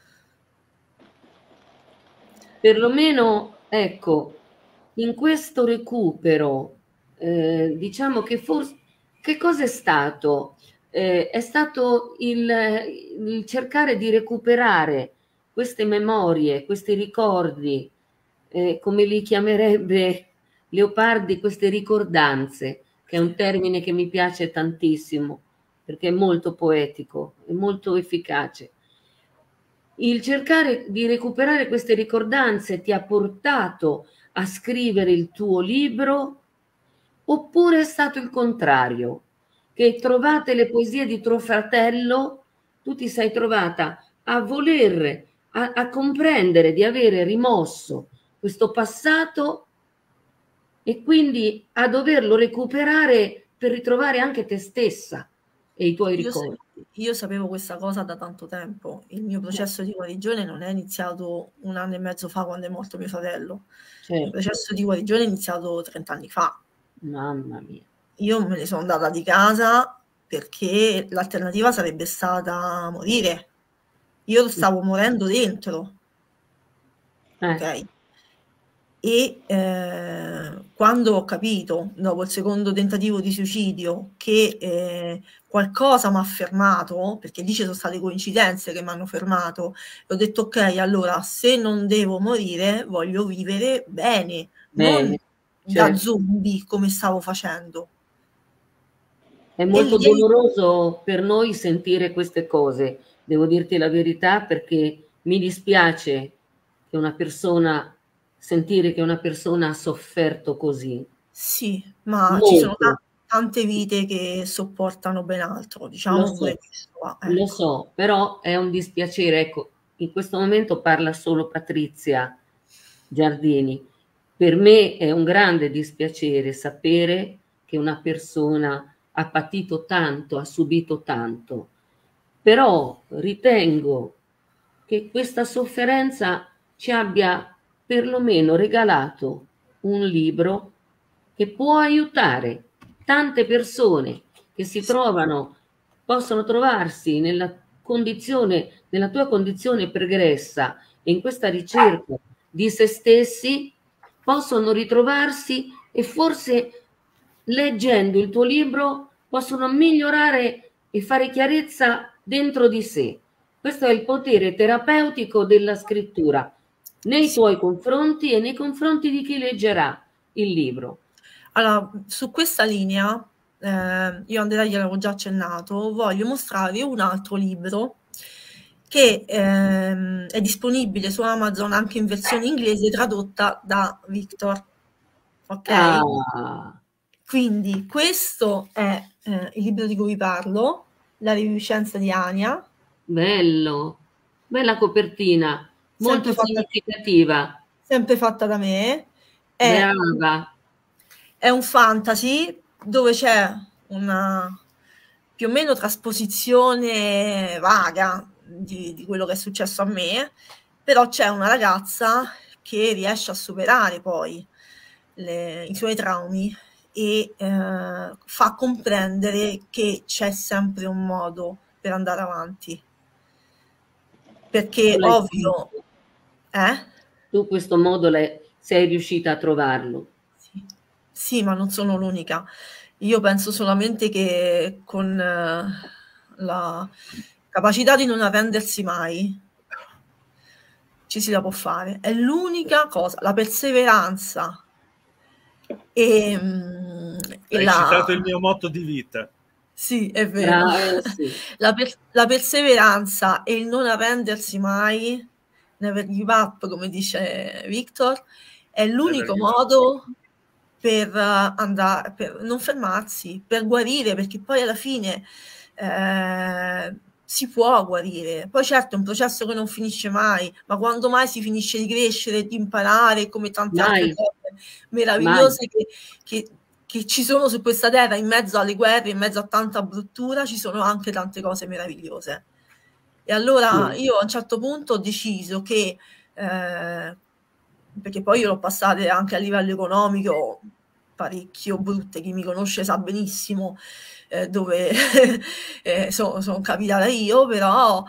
Perlomeno, ecco, in questo recupero, eh, diciamo che forse, che cosa è stato? Eh, è stato il, il cercare di recuperare queste memorie, questi ricordi, eh, come li chiamerebbe Leopardi, queste ricordanze, che è un termine che mi piace tantissimo, perché è molto poetico, è molto efficace. Il cercare di recuperare queste ricordanze ti ha portato a scrivere il tuo libro, oppure è stato il contrario? Che trovate le poesie di tuo fratello, tu ti sei trovata a voler, a, a comprendere di avere rimosso questo passato e quindi a doverlo recuperare per ritrovare anche te stessa e i tuoi io ricordi. Io sapevo questa cosa da tanto tempo. Il mio processo di guarigione non è iniziato un anno e mezzo fa quando è morto mio fratello. Certo. Il processo di guarigione è iniziato trent'anni fa. Mamma mia. Io me ne sono andata di casa perché l'alternativa sarebbe stata morire. Io stavo morendo dentro. Eh. Ok? E eh, quando ho capito, dopo il secondo tentativo di suicidio, che eh, qualcosa mi ha fermato, perché lì ci sono state coincidenze che mi hanno fermato, ho detto ok, allora se non devo morire voglio vivere bene, bene non certo. da zombie come stavo facendo. È molto lì... doloroso per noi sentire queste cose, devo dirti la verità, perché mi dispiace che una persona sentire che una persona ha sofferto così. Sì, ma molto. Ci sono t- tante vite che sopportano ben altro, diciamo. Lo so, questo, ecco. Lo so, però è un dispiacere. Ecco, in questo momento parla solo Patrizia Giardini. Per me è un grande dispiacere sapere che una persona ha patito tanto, ha subito tanto, però ritengo che questa sofferenza ci abbia perlomeno regalato un libro che può aiutare tante persone che si trovano, possono trovarsi nella condizione, nella tua condizione pregressa e in questa ricerca di se stessi, possono ritrovarsi e forse leggendo il tuo libro possono migliorare e fare chiarezza dentro di sé. Questo è il potere terapeutico della scrittura nei tuoi confronti e nei confronti di chi leggerà il libro. Allora, su questa linea, eh, io Andrea gliel'avevo già accennato, voglio mostrarvi un altro libro che ehm, è disponibile su Amazon anche in versione inglese tradotta da Victor. Ok? Ah. Quindi questo è eh, il libro di cui vi parlo, La riviviscenza di Ania. Bello, bella copertina, molto sempre significativa. Fatta, sempre fatta da me. È, Brava. È un fantasy dove c'è una più o meno trasposizione vaga di, di quello che è successo a me, però c'è una ragazza che riesce a superare poi le, i suoi traumi e eh, fa comprendere che c'è sempre un modo per andare avanti, perché ovvio eh? tu questo modo le, sei riuscita a trovarlo. Sì. Sì, ma non sono l'unica. Io penso solamente che con eh, la capacità di non arrendersi mai ci si la può fare, è l'unica cosa, la perseveranza. E, Hai la... citato il mio motto di vita. Sì, è vero. Ah, sì. La, per la perseveranza e il non arrendersi mai, never give up, come dice Victor, è l'unico modo per andare, per non fermarsi, per guarire, perché poi alla fine eh, si può guarire. Poi certo è un processo che non finisce mai, ma quando mai si finisce di crescere, di imparare, come tante mai. altre cose meravigliose che, che che ci sono su questa terra, in mezzo alle guerre, in mezzo a tanta bruttura, ci sono anche tante cose meravigliose. E allora io a un certo punto ho deciso che, eh, perché poi io l'ho passate anche a livello economico parecchio brutte, chi mi conosce sa benissimo eh, dove eh, sono son capitata io, però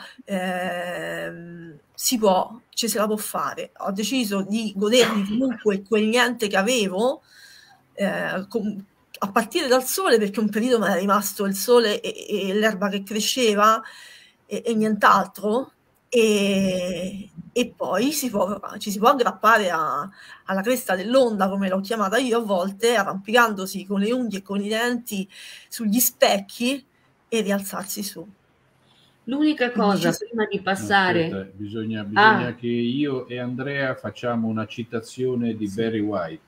eh, si può, ci se la può fare. Ho deciso di godermi comunque quel niente che avevo, Eh, a partire dal sole, perché un periodo mi era rimasto il sole e, e l'erba che cresceva e, e nient'altro, e, e poi si può, ci si può aggrappare a, alla cresta dell'onda, come l'ho chiamata io a volte, arrampicandosi con le unghie e con i denti sugli specchi e rialzarsi su. L'unica cosa ci... prima di passare... No, aspetta, bisogna, bisogna ah. che io e Andrea facciamo una citazione di sì. Barry White.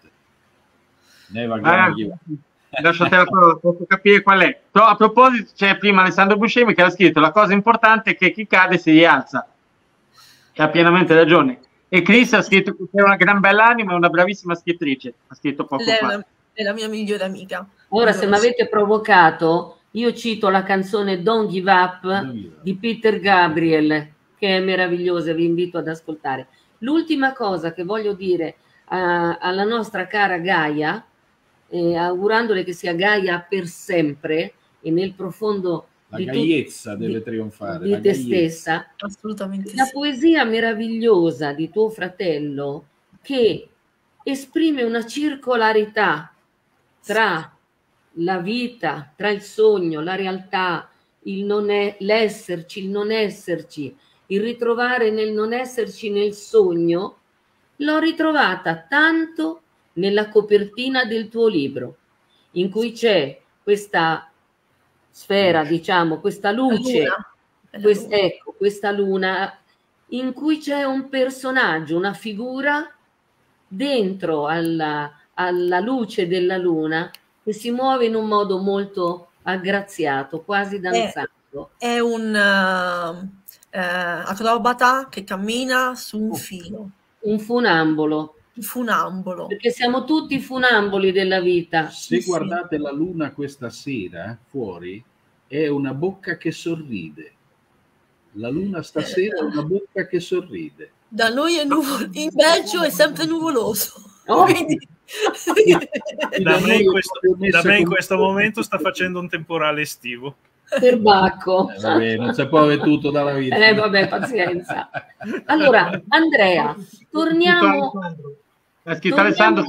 Ah, lasciate la parola, posso capire qual è. Però, a proposito, c'è prima Alessandro Buscemi che ha scritto: la cosa importante è che chi cade si rialza, e ha pienamente ragione. E Chris ha scritto che è una gran bella anima e una bravissima scrittrice, ha scritto poco Lei fa. È la, è la mia migliore amica. Ora, se mi avete provocato, io cito la canzone Don't Give Up Don't give up. di Peter Gabriel, che è meravigliosa, vi invito ad ascoltare. L'ultima cosa che voglio dire a, alla nostra cara Gaia, Eh, augurandole che sia Gaia per sempre e nel profondo la di gaiezza tu, deve di, trionfare di la te gaiezza. stessa. Assolutamente la sì. Poesia meravigliosa di tuo fratello, che esprime una circolarità tra la vita, tra il sogno, la realtà, il non è, l'esserci, il non esserci, il ritrovare nel non esserci nel sogno, l'ho ritrovata tanto nella copertina del tuo libro, in cui c'è questa sfera, diciamo, questa luce, quest, ecco, questa luna, in cui c'è un personaggio, una figura dentro alla, alla luce della luna che si muove in un modo molto aggraziato, quasi danzando. È, è un uh, uh, acrobata che cammina su un filo. Un funambolo. funambolo. Perché siamo tutti funamboli della vita. Se sì, guardate sì. la luna questa sera fuori, è una bocca che sorride. La luna stasera è una bocca che sorride. Da noi è nuvolo, in Belgio è sempre nuvoloso. Oh. Quindi... da me in questo, da me in questo momento sta facendo un temporale estivo. Per Bacco. Eh, vabbè, non si può avere tutto dalla vita. Eh vabbè, pazienza. Allora, Andrea, torniamo... Ha scritto Alessandro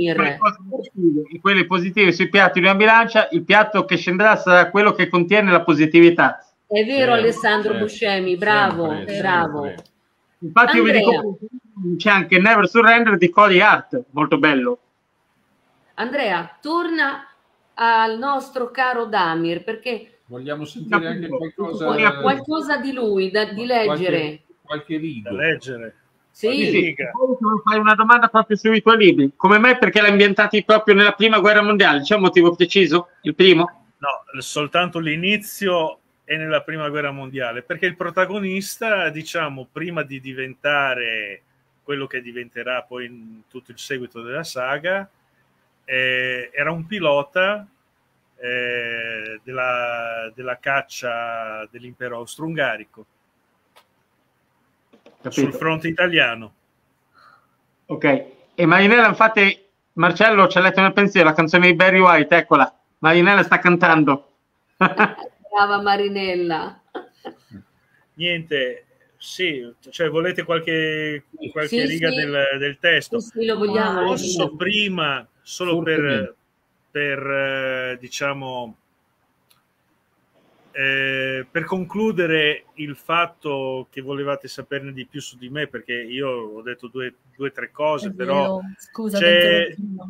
e quelle positive sui piatti di una bilancia, il piatto che scenderà sarà quello che contiene la positività. È vero, eh, Alessandro eh, Buscemi, bravo, sempre, bravo. Sempre. Infatti io vi dico, c'è anche Never Surrender di Cody Hart, molto bello. Andrea, torna al nostro caro Damir, perché vogliamo sentire anche qualcosa, qualcosa di lui, da, di leggere. Qualche, qualche rigo. Da leggere. Sì, sì. Fai una domanda proprio sui tuoi libri. Come mai? Perché l'hai ambientati proprio nella prima guerra mondiale? C'è un motivo preciso? Il primo? No, soltanto l'inizio è nella prima guerra mondiale, perché il protagonista, diciamo, prima di diventare quello che diventerà poi in tutto il seguito della saga, eh, era un pilota eh, della, della caccia dell'impero austro-ungarico. Capito. Sul fronte italiano. Ok, e Marinella, infatti Marcello ci ha letto nel pensiero la canzone di Barry White, eccola, Marinella sta cantando. Brava Marinella. Niente, sì, cioè volete qualche, qualche sì, riga sì. Del, del testo? Sì, sì, lo vogliamo. Posso prima, solo per, per eh, diciamo Eh, per concludere il fatto che volevate saperne di più su di me, perché io ho detto due o tre cose, però scusa, c'è,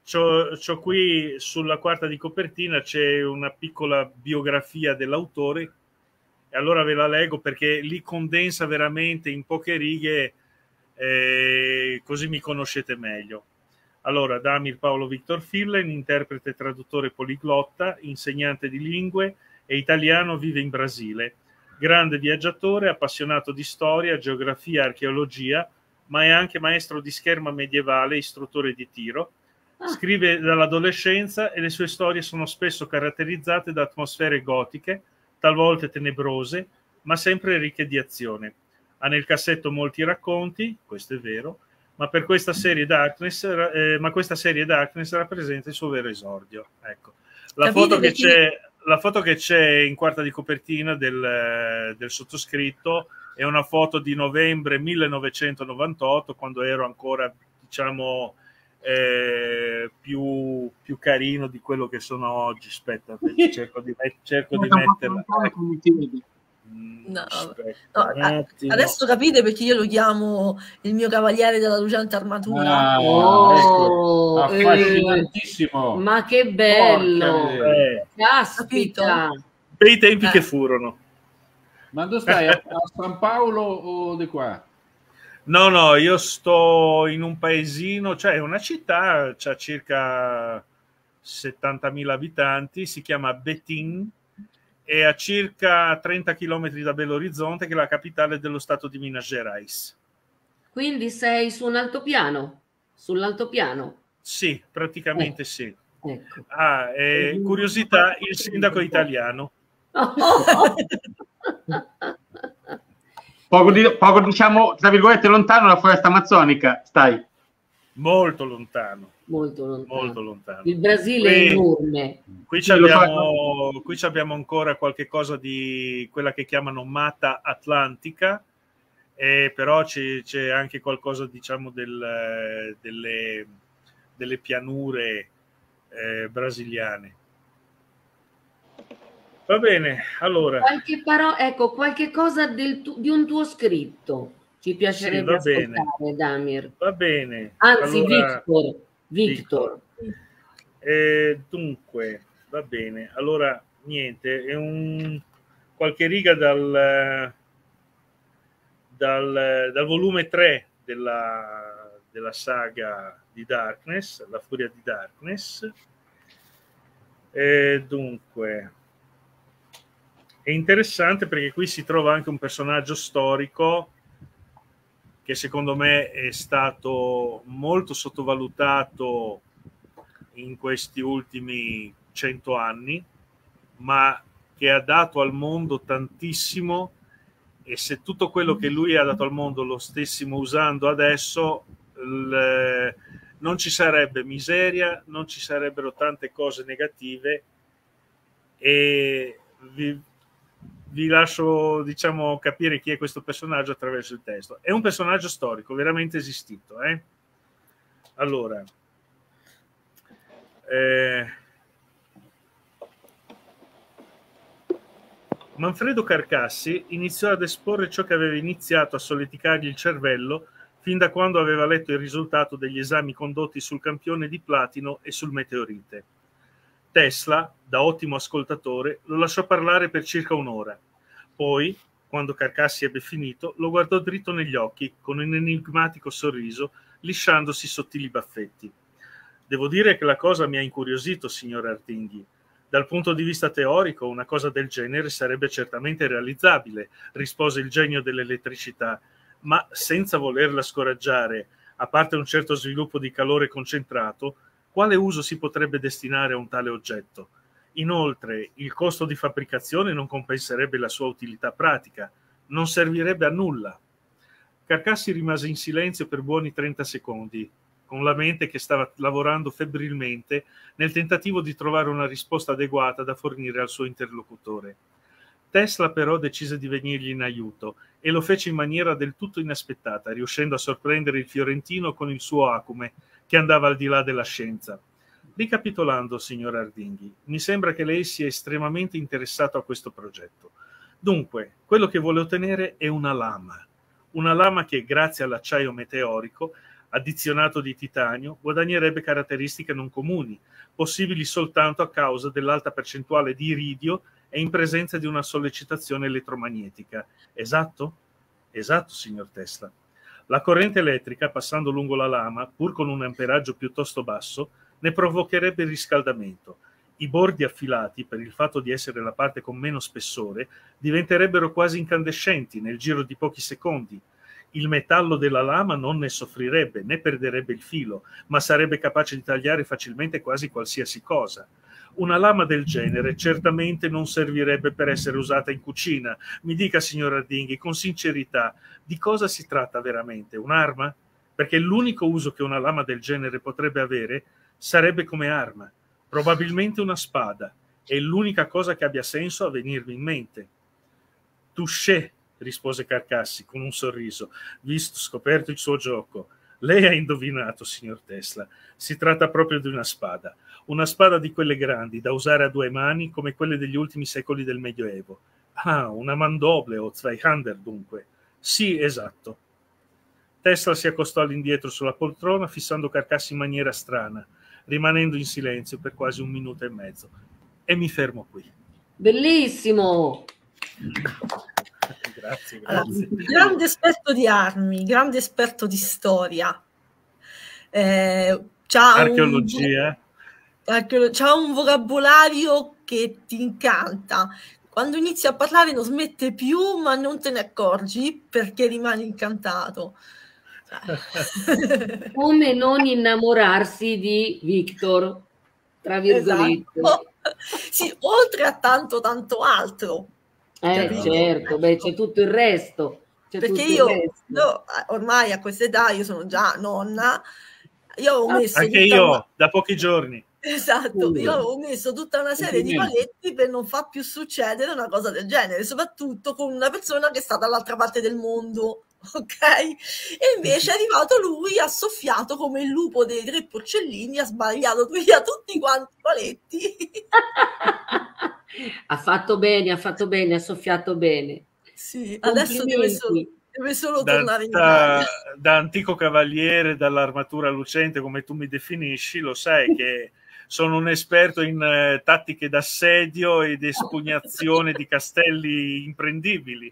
c'ho, c'ho qui sulla quarta di copertina c'è una piccola biografia dell'autore, e allora ve la leggo perché lì condensa veramente in poche righe, eh, così mi conoscete meglio. Allora, Damir Paolo Victor Fillen, interprete e traduttore poliglotta, insegnante di lingue e italiano, vive in Brasile. Grande viaggiatore, appassionato di storia, geografia, archeologia, ma è anche maestro di scherma medievale, istruttore di tiro. Scrive dall'adolescenza e le sue storie sono spesso caratterizzate da atmosfere gotiche, talvolta tenebrose, ma sempre ricche di azione. Ha nel cassetto molti racconti, questo è vero, ma per questa serie Darkness, eh, ma questa serie Darkness rappresenta il suo vero esordio. Ecco. La foto che c'è, la foto che c'è in quarta di copertina del, del sottoscritto è una foto di novembre millenovecentonovantotto, quando ero ancora, diciamo, eh, più, più carino di quello che sono oggi. Aspetta, cerco di, cerco di metterla. No, no, adesso capite perché io lo chiamo il mio cavaliere della lucente armatura. Ah, oh, ecco. Affascinantissimo. Eh, ma che bello! Eh. Caspita! Bei tempi eh. che furono. Ma dove stai? A San Paolo o di qua? No, no, io sto in un paesino, cioè una città, c'ha circa settantamila abitanti, si chiama Betim, è a circa trenta chilometri da Belo Horizonte, che è la capitale dello stato di Minas Gerais. Quindi sei su un altopiano? Sull'altopiano? Sì, praticamente eh. sì. Ecco. Ah, eh, curiosità, il sindaco italiano. Poco, di, poco, diciamo, tra virgolette, lontano dalla foresta amazzonica, stai. Molto lontano. Molto lontano. Molto lontano. Il Brasile qui, è enorme. Qui, sì, abbiamo, so. qui abbiamo ancora qualche cosa di quella che chiamano Mata Atlantica, eh, però c'è, c'è anche qualcosa, diciamo, del, delle, delle pianure eh, brasiliane. Va bene, allora. Qualche paro- ecco, qualche cosa del tu- di un tuo scritto. Ci piacerebbe sì, va ascoltare, bene. Damir. Va bene. Anzi, allora, Victor. Victor. Victor. Eh, dunque, va bene. Allora, niente, è un qualche riga dal, dal, dal volume tre della, della saga di Darkness, La Furia di Darkness. Eh, dunque, è interessante perché qui si trova anche un personaggio storico che secondo me è stato molto sottovalutato in questi ultimi cento anni, ma che ha dato al mondo tantissimo, e se tutto quello che lui ha dato al mondo lo stessimo usando adesso, il, non ci sarebbe miseria, non ci sarebbero tante cose negative, e vi, vi lascio, diciamo, capire chi è questo personaggio attraverso il testo. È un personaggio storico, veramente esistito. Eh? Allora, eh, Manfredo Carcassi iniziò ad esporre ciò che aveva iniziato a solleticargli il cervello fin da quando aveva letto il risultato degli esami condotti sul campione di platino e sul meteorite. Tesla, da ottimo ascoltatore, lo lasciò parlare per circa un'ora. Poi, quando Carcassi ebbe finito, lo guardò dritto negli occhi con un enigmatico sorriso, lisciandosi sottili baffetti. Devo dire che la cosa mi ha incuriosito, signor Artinghi. Dal punto di vista teorico, una cosa del genere sarebbe certamente realizzabile, rispose il genio dell'elettricità, ma senza volerla scoraggiare, a parte un certo sviluppo di calore concentrato, quale uso si potrebbe destinare a un tale oggetto? Inoltre, il costo di fabbricazione non compenserebbe la sua utilità pratica, non servirebbe a nulla. Carcassi rimase in silenzio per buoni trenta secondi, con la mente che stava lavorando febbrilmente nel tentativo di trovare una risposta adeguata da fornire al suo interlocutore. Tesla però decise di venirgli in aiuto e lo fece in maniera del tutto inaspettata, riuscendo a sorprendere il fiorentino con il suo acume, che andava al di là della scienza. Ricapitolando, signor Ardinghi, mi sembra che lei sia estremamente interessato a questo progetto. Dunque, quello che vuole ottenere è una lama, Una lama che, grazie all'acciaio meteorico addizionato di titanio, guadagnerebbe caratteristiche non comuni, possibili soltanto a causa dell'alta percentuale di iridio e in presenza di una sollecitazione elettromagnetica. Esatto? Esatto, signor Tesla. La corrente elettrica, passando lungo la lama, pur con un amperaggio piuttosto basso, ne provocherebbe il riscaldamento. I bordi affilati, per il fatto di essere la parte con meno spessore, diventerebbero quasi incandescenti nel giro di pochi secondi. Il metallo della lama non ne soffrirebbe, né perderebbe il filo, ma sarebbe capace di tagliare facilmente quasi qualsiasi cosa. Una lama del genere certamente non servirebbe per essere usata in cucina. Mi dica, signor Ardinghi, con sincerità, di cosa si tratta veramente? Un'arma? Perché l'unico uso che una lama del genere potrebbe avere sarebbe come arma, probabilmente una spada. È l'unica cosa che abbia senso a venirmi in mente. Touché, rispose Carcassi con un sorriso, visto scoperto il suo gioco. Lei ha indovinato, signor Tesla. Si tratta proprio di una spada. Una spada di quelle grandi, da usare a due mani, come quelle degli ultimi secoli del Medioevo. Ah, una mandoble o Zweihander, dunque. Sì, esatto. Tesla si accostò all'indietro sulla poltrona, fissando Carcassi in maniera strana, rimanendo in silenzio per quasi un minuto e mezzo. E mi fermo qui. Bellissimo! Grazie, grazie. Allora, grande esperto di armi, grande esperto di storia. Eh, c'ha Archeologia. Un, archeolo- c'ha un vocabolario che ti incanta. Quando inizi a parlare non smette più, ma non te ne accorgi perché rimani incantato. Come non innamorarsi di Victor, tra virgolette. Esatto. Sì, oltre a tanto tanto altro. Eh Capito? certo, beh, c'è tutto il resto. C'è Perché tutto io, il resto. io ormai a questa età, io sono già nonna, io ho messo Anche tutta io, una... da pochi giorni. Esatto, io ho messo tutta una serie di paletti per non far più succedere una cosa del genere, soprattutto con una persona che sta dall'altra parte del mondo, ok? E invece è arrivato lui, ha soffiato come il lupo dei tre porcellini, ha sbagliato via tutti quanti i paletti. Ha fatto bene, ha fatto bene, ha soffiato bene. Sì, adesso deve solo, deve solo da, tornare in da, Italia. Da antico cavaliere dall'armatura lucente, come tu mi definisci, lo sai che sono un esperto in eh, tattiche d'assedio ed espugnazione di castelli imprendibili.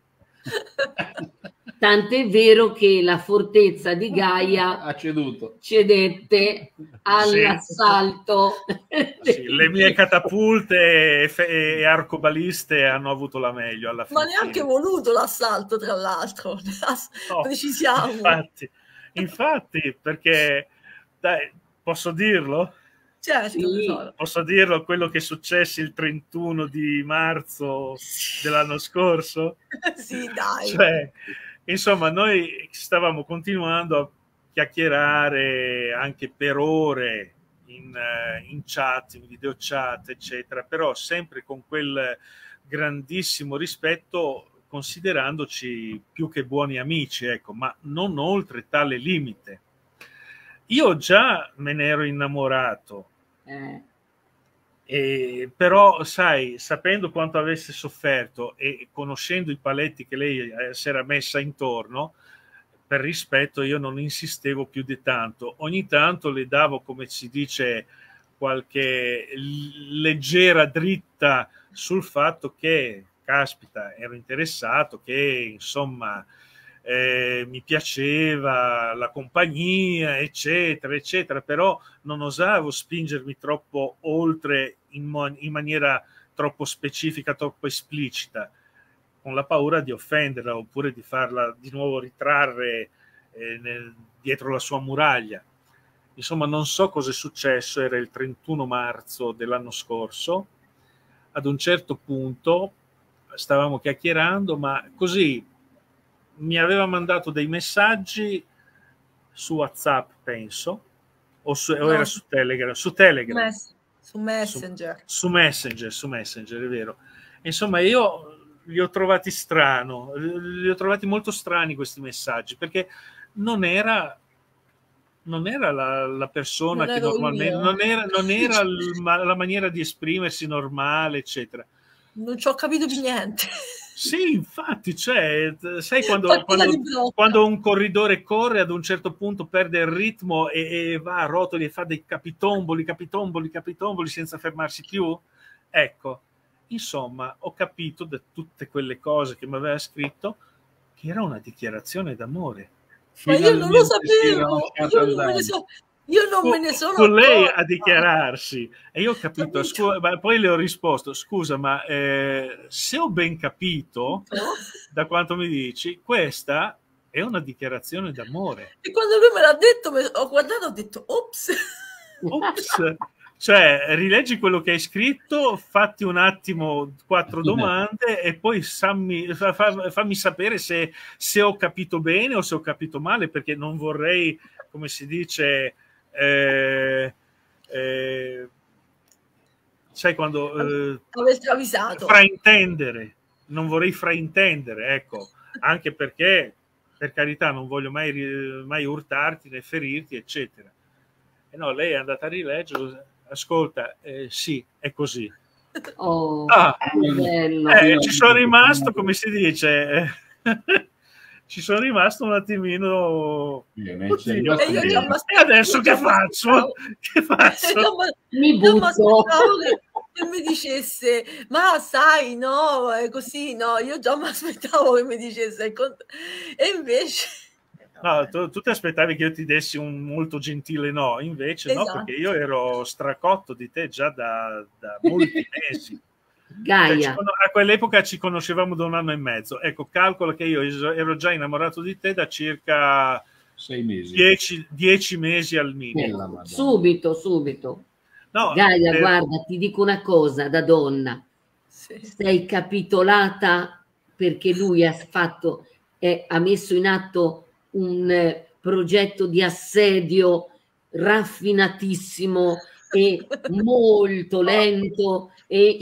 Tant'è vero che la fortezza di Gaia ha ceduto, cedette all'assalto. Sì. Sì, le mie catapulte e, e arcobaliste hanno avuto la meglio alla fine. Ma neanche voluto l'assalto, tra l'altro. No, precisiamo. Infatti, infatti, perché dai, posso dirlo? Certo, sì. Posso dirlo, quello che successe il trentuno di marzo dell'anno scorso? Sì, dai. Cioè, insomma, noi stavamo continuando a chiacchierare anche per ore in, in chat, in video chat, eccetera, però sempre con quel grandissimo rispetto, considerandoci più che buoni amici, ecco, ma non oltre tale limite. Io già me ne ero innamorato, eh. e, però sai, sapendo quanto avesse sofferto e conoscendo i paletti che lei eh, si era messa intorno, per rispetto io non insistevo più di tanto. Ogni tanto le davo, come si dice, qualche leggera dritta sul fatto che, caspita, ero interessato, che insomma eh, mi piaceva la compagnia, eccetera, eccetera, però non osavo spingermi troppo oltre in, mo- in maniera troppo specifica, troppo esplicita, con la paura di offenderla oppure di farla di nuovo ritrarre eh, nel, dietro la sua muraglia. Insomma, non so cosa è successo, era il trentuno marzo dell'anno scorso. Ad un certo punto stavamo chiacchierando, ma così mi aveva mandato dei messaggi su WhatsApp, penso, o, su, no, o era su Telegram, su Telegram. Mess- su Messenger. Su, su Messenger, su Messenger, è vero. Insomma, io li ho trovati strano, li ho trovati molto strani questi messaggi, perché non era non era la, la persona non che normalmente non era, non era l, la maniera di esprimersi normale, eccetera. non ci ho capito più niente. Sì, infatti, cioè, sai quando, quando, quando un corridore corre ad un certo punto perde il ritmo e, e va a rotoli e fa dei capitomboli, capitomboli, capitomboli senza fermarsi più? Ecco, insomma, ho capito da tutte quelle cose che mi aveva scritto che era una dichiarazione d'amore. Ma io non lo sapevo, io non me ne so... Io non fu, me ne sono fu lei accorta. a dichiararsi e io ho capito, scu- ma poi le ho risposto, scusa, ma eh, se ho ben capito da quanto mi dici, questa è una dichiarazione d'amore. E quando lui me l'ha detto, me, ho guardato e ho detto ops. Ops. Cioè, rileggi quello che hai scritto, fatti un attimo quattro domande e poi fammi, fa, fa, fammi sapere se, se ho capito bene o se ho capito male, perché non vorrei, come si dice, eh, eh, sai quando eh, aver travisato, fraintendere, non vorrei fraintendere, ecco, anche perché per carità non voglio mai, mai urtarti né ferirti, eccetera. E no, lei è andata a rileggere, ascolta, eh, sì, è così. Oh, ah, bello. Eh, ci sono rimasto, come si dice, ci sono rimasto un attimino. Bene, Oddio, e, io già e adesso che faccio? Che faccio? Mi butto. Che, che mi dicesse, ma sai, no, è così, no, io già mi aspettavo che mi dicesse, e invece. No, tu, tu ti aspettavi che io ti dessi un molto gentile no, invece esatto. No, perché io ero stracotto di te già da, da molti mesi. Gaia. Cioè, a quell'epoca ci conoscevamo da un anno e mezzo. Ecco, calcola che io ero già innamorato di te da circa sei mesi, dieci, dieci mesi al minimo. Eh, subito, subito. No, Gaia, eh, guarda, ti dico una cosa da donna. Sì. Sei capitolata perché lui ha fatto, eh, ha messo in atto un eh, progetto di assedio raffinatissimo e molto lento e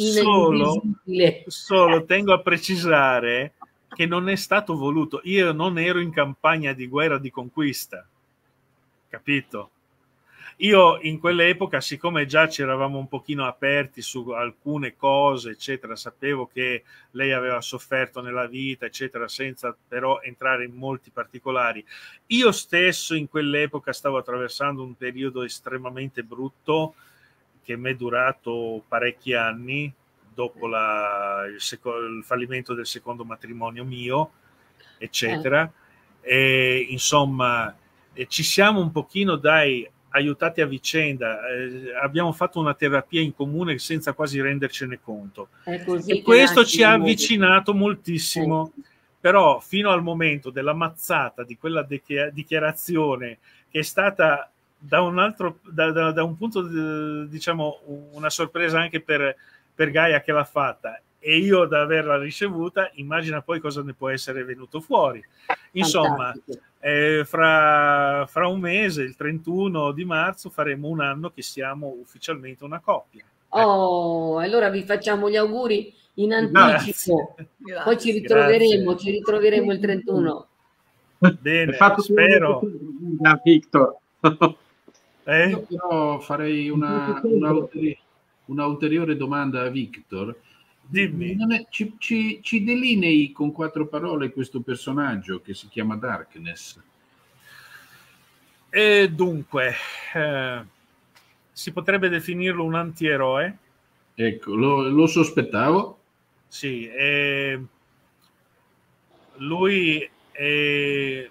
solo, ininvisibile. solo tengo a precisare che non è stato voluto. Io non ero in campagna di guerra di conquista, capito? Io in quell'epoca, siccome già ci eravamo un pochino aperti su alcune cose, eccetera, sapevo che lei aveva sofferto nella vita, eccetera, senza però entrare in molti particolari. Io stesso in quell'epoca stavo attraversando un periodo estremamente brutto che mi è durato parecchi anni dopo la, il, seco, il fallimento del secondo matrimonio mio, eccetera. Eh. E insomma, eh, ci siamo un pochino, dai, aiutati a vicenda, eh, abbiamo fatto una terapia in comune senza quasi rendercene conto. E questo ci ha avvicinato moltissimo, eh. Però fino al momento della mazzata di quella dichiarazione che è stata da un altro, da, da, da un punto di, diciamo una sorpresa anche per, per Gaia che l'ha fatta e io da averla ricevuta, immagina poi cosa ne può essere venuto fuori. Insomma, eh, fra, fra un mese, il trentuno di marzo, faremo un anno che siamo ufficialmente una coppia. Oh, eh. Allora vi facciamo gli auguri in anticipo. Grazie. Poi ci ritroveremo, Grazie. ci ritroveremo il trentuno. Bene, spero. Da Victor. Eh? Io però farei una, una, ulteriore, una ulteriore domanda a Victor. Dimmi. È, ci, ci, ci delinei con quattro parole questo personaggio che si chiama Darkness? E dunque, eh, si potrebbe definirlo un antieroe. Ecco, lo, lo sospettavo. Sì, eh, lui è,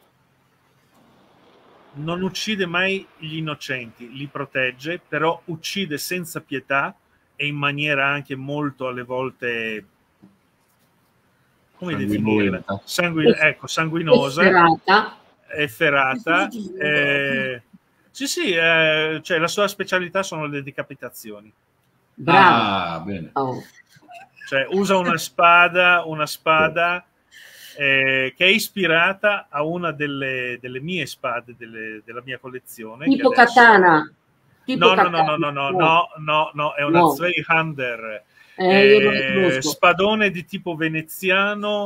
non uccide mai gli innocenti, li protegge, però uccide senza pietà e in maniera anche molto alle volte, come definirla? Sanguin- ecco, sanguinosa, efferata, efferata. Eh, sì, sì, eh, cioè la sua specialità sono le decapitazioni. Bravo. Ah, bene. Oh. Cioè usa una spada, una spada eh, che è ispirata a una delle, delle mie spade delle, della mia collezione. Tipo che adesso... katana. Tipo no, katana. no, no, no, no, no, no, no, è una no. Zweihander, eh, eh, spadone di tipo veneziano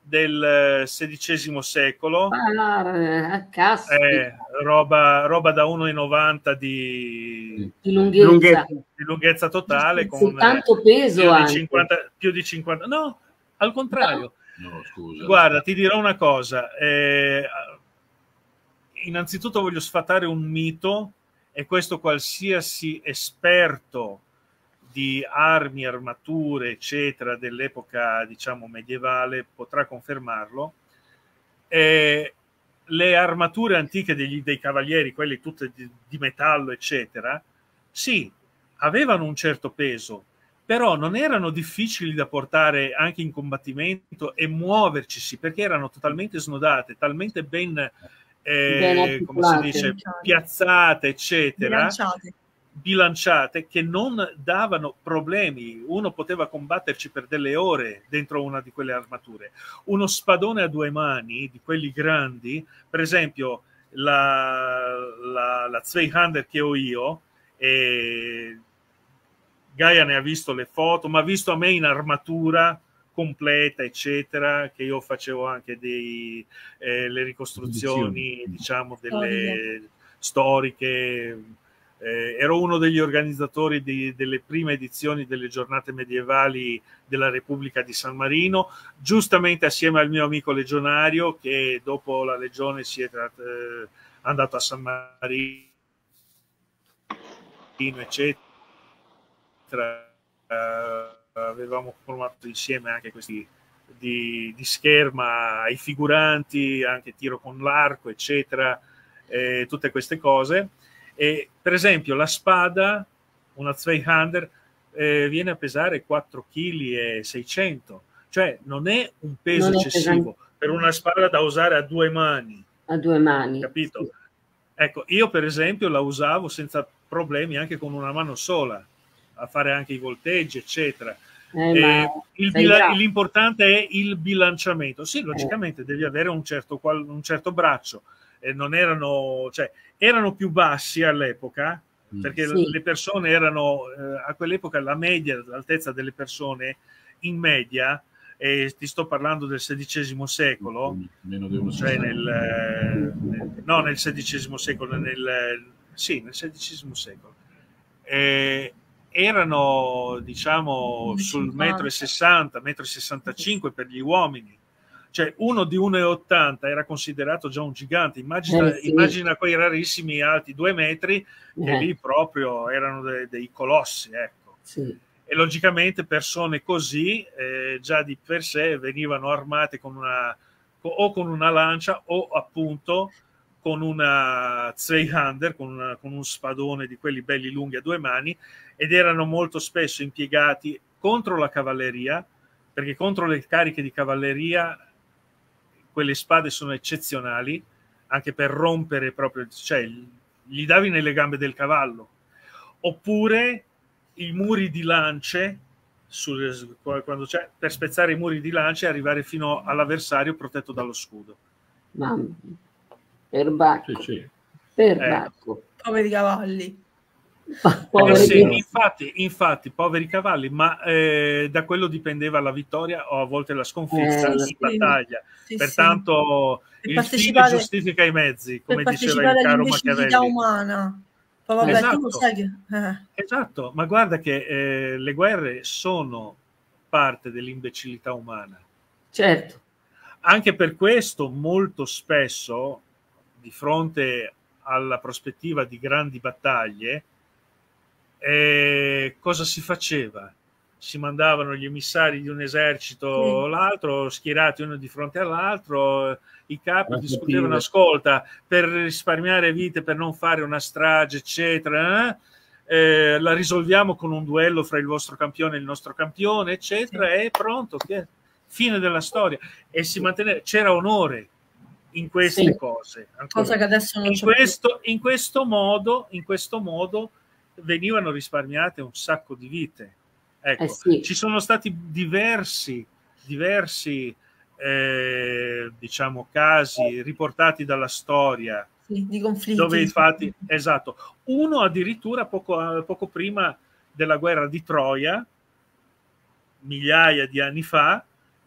del sedicesimo secolo, ah, eh, roba, roba da uno virgola novanta di, di, lunghezza. di lunghezza totale, con tanto peso più anche. di, cinquanta, più di cinquanta, no, al contrario. No. No, scusa, guarda, ti dirò una cosa, eh, innanzitutto voglio sfatare un mito, e questo qualsiasi esperto di armi, armature, eccetera, dell'epoca, diciamo, medievale potrà confermarlo. Eh, le armature antiche degli, dei cavalieri, quelle tutte di, di metallo, eccetera, sì, avevano un certo peso, però non erano difficili da portare anche in combattimento e muovercisi, perché erano totalmente snodate, talmente ben, eh, come si dice, piazzate, eccetera, bilanciate. bilanciate, che non davano problemi. Uno poteva combatterci per delle ore dentro una di quelle armature. Uno spadone a due mani, di quelli grandi, per esempio la, la, la Zweihander che ho io, e Gaia ne ha visto le foto, ma ha visto a me in armatura completa, eccetera, che io facevo anche dei, eh, le ricostruzioni, diciamo, delle storiche. Eh, ero uno degli organizzatori di, delle prime edizioni delle giornate medievali della Repubblica di San Marino, giustamente assieme al mio amico legionario, che dopo la legione si è eh, andato a San Marino, eccetera. Uh, avevamo formato insieme anche questi di, di scherma ai figuranti, anche tiro con l'arco, eccetera, eh, tutte queste cose. E per esempio la spada, una Zweihander, eh, viene a pesare quattro virgola seicento kg, cioè non è un peso non eccessivo pesante per una spada da usare a due mani. A due mani, capito? Sì. Ecco, io per esempio la usavo senza problemi anche con una mano sola, a fare anche i volteggi, eccetera. Eh, eh, l'importante è il bilanciamento. Sì, logicamente eh. devi avere un certo, un certo braccio. Eh, non erano, cioè, erano più bassi all'epoca, mm. perché sì. le persone erano, eh, a quell'epoca la media, l'altezza delle persone in media, e ti sto parlando del sedicesimo secolo, meno cioè nel, eh, nel, no, nel sedicesimo secolo, nel, sì, nel sedicesimo secolo. Eh, erano, diciamo, sul metro e sessanta, metro e sessantacinque per gli uomini. Cioè uno di uno virgola ottanta era considerato già un gigante. Immagina, eh, sì. immagina quei rarissimi alti due metri, che eh. lì proprio erano de, dei colossi, ecco. Sì. E logicamente persone così eh, già di per sé venivano armate con una, o con una lancia o appunto con una Zweihander, con, una, con un spadone di quelli belli lunghi a due mani, ed erano molto spesso impiegati contro la cavalleria, perché contro le cariche di cavalleria quelle spade sono eccezionali, anche per rompere proprio, cioè gli davi nelle gambe del cavallo. Oppure i muri di lance, sul, quando c'è, per spezzare i muri di lance e arrivare fino all'avversario protetto dallo scudo. Mamma. Perbacco. Sì, sì. Perbacco. Eh. Poveri cavalli. Eh sì, infatti, infatti, poveri cavalli, ma eh, da quello dipendeva la vittoria o a volte la sconfitta eh, in sì, battaglia. Sì, Pertanto sì. il fine giustifica i mezzi, come diceva il caro Machiavelli. Umana. Vabbè, esatto. tu sai che... eh. esatto, ma guarda che eh, le guerre sono parte dell'imbecillità umana. Certo. Anche per questo molto spesso, di fronte alla prospettiva di grandi battaglie, Eh, cosa si faceva? Si mandavano gli emissari di un esercito o sì. l'altro, schierati uno di fronte all'altro, i capi La discutevano, cattiva. ascolta, per risparmiare vite, per non fare una strage, eccetera, eh, la risolviamo con un duello fra il vostro campione e il nostro campione, eccetera, sì. e pronto, che fine della storia. E si manteneva, c'era onore in queste sì. cose. Ancora. Cosa che adesso non in, questo, in questo modo, in questo modo venivano risparmiate un sacco di vite. Ecco, eh sì. ci sono stati diversi, diversi eh, diciamo, casi riportati dalla storia sì, di conflitti. Dove infatti, esatto, uno addirittura poco, poco prima della guerra di Troia, migliaia di anni fa,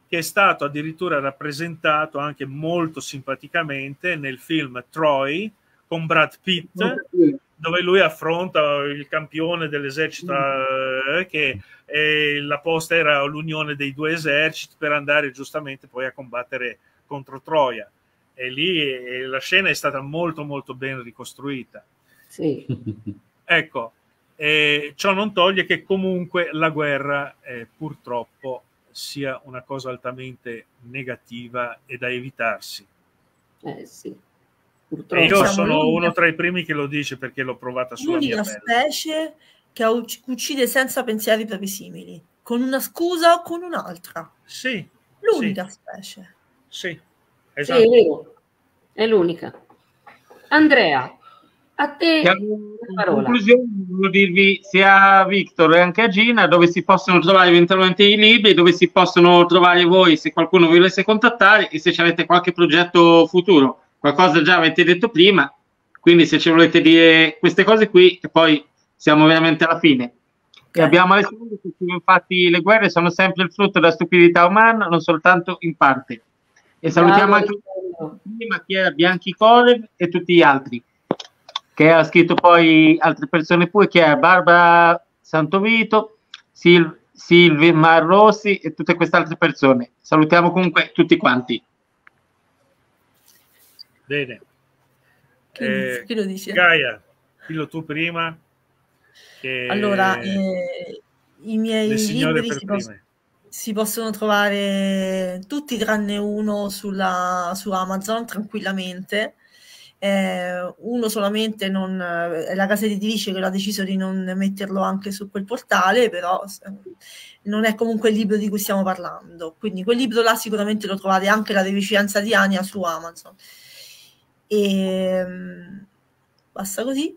che è stato addirittura rappresentato anche molto simpaticamente nel film Troy con Brad Pitt, dove lui affronta il campione dell'esercito, eh, che eh, la posta era l'unione dei due eserciti per andare giustamente poi a combattere contro Troia. E lì eh, la scena è stata molto molto ben ricostruita. Sì. Ecco, eh, ciò non toglie che comunque la guerra eh, purtroppo sia una cosa altamente negativa e da evitarsi. Eh sì. E io sono uno tra i primi che lo dice, perché l'ho provata sulla mia pelle. L'unica specie che uccide senza pensieri previsibili, con una scusa o con un'altra. Sì. L'unica sì. specie. Sì, esatto. Sì, è vero. È l'unica. Andrea, a te la parola. In conclusione, voglio dirvi sia a Victor e anche a Gina dove si possono trovare eventualmente i libri, dove si possono trovare voi se qualcuno vi volesse contattare e se avete qualche progetto futuro. Qualcosa già avete detto prima, quindi se ci volete dire queste cose qui, e poi siamo veramente alla fine. E abbiamo Alessandro che infatti le guerre sono sempre il frutto della stupidità umana, non soltanto in parte. E salutiamo Bravo, anche prima chi era Bianchi Corev e tutti gli altri, che ha scritto poi altre persone pure, che è Barbara Santovito, Sil Silvi Marrossi e tutte queste altre persone. Salutiamo comunque tutti quanti. Bene. Chi, Eh, chi lo dice? Gaia, dillo tu prima. Che allora, eh, i miei libri si, pos si possono trovare tutti tranne uno sulla, su Amazon tranquillamente. Eh, uno solamente non, è la casa editrice che ha deciso di non metterlo anche su quel portale, però non è comunque il libro di cui stiamo parlando. Quindi quel libro là sicuramente lo trovate, anche La deficienza di Ania, su Amazon. E basta così.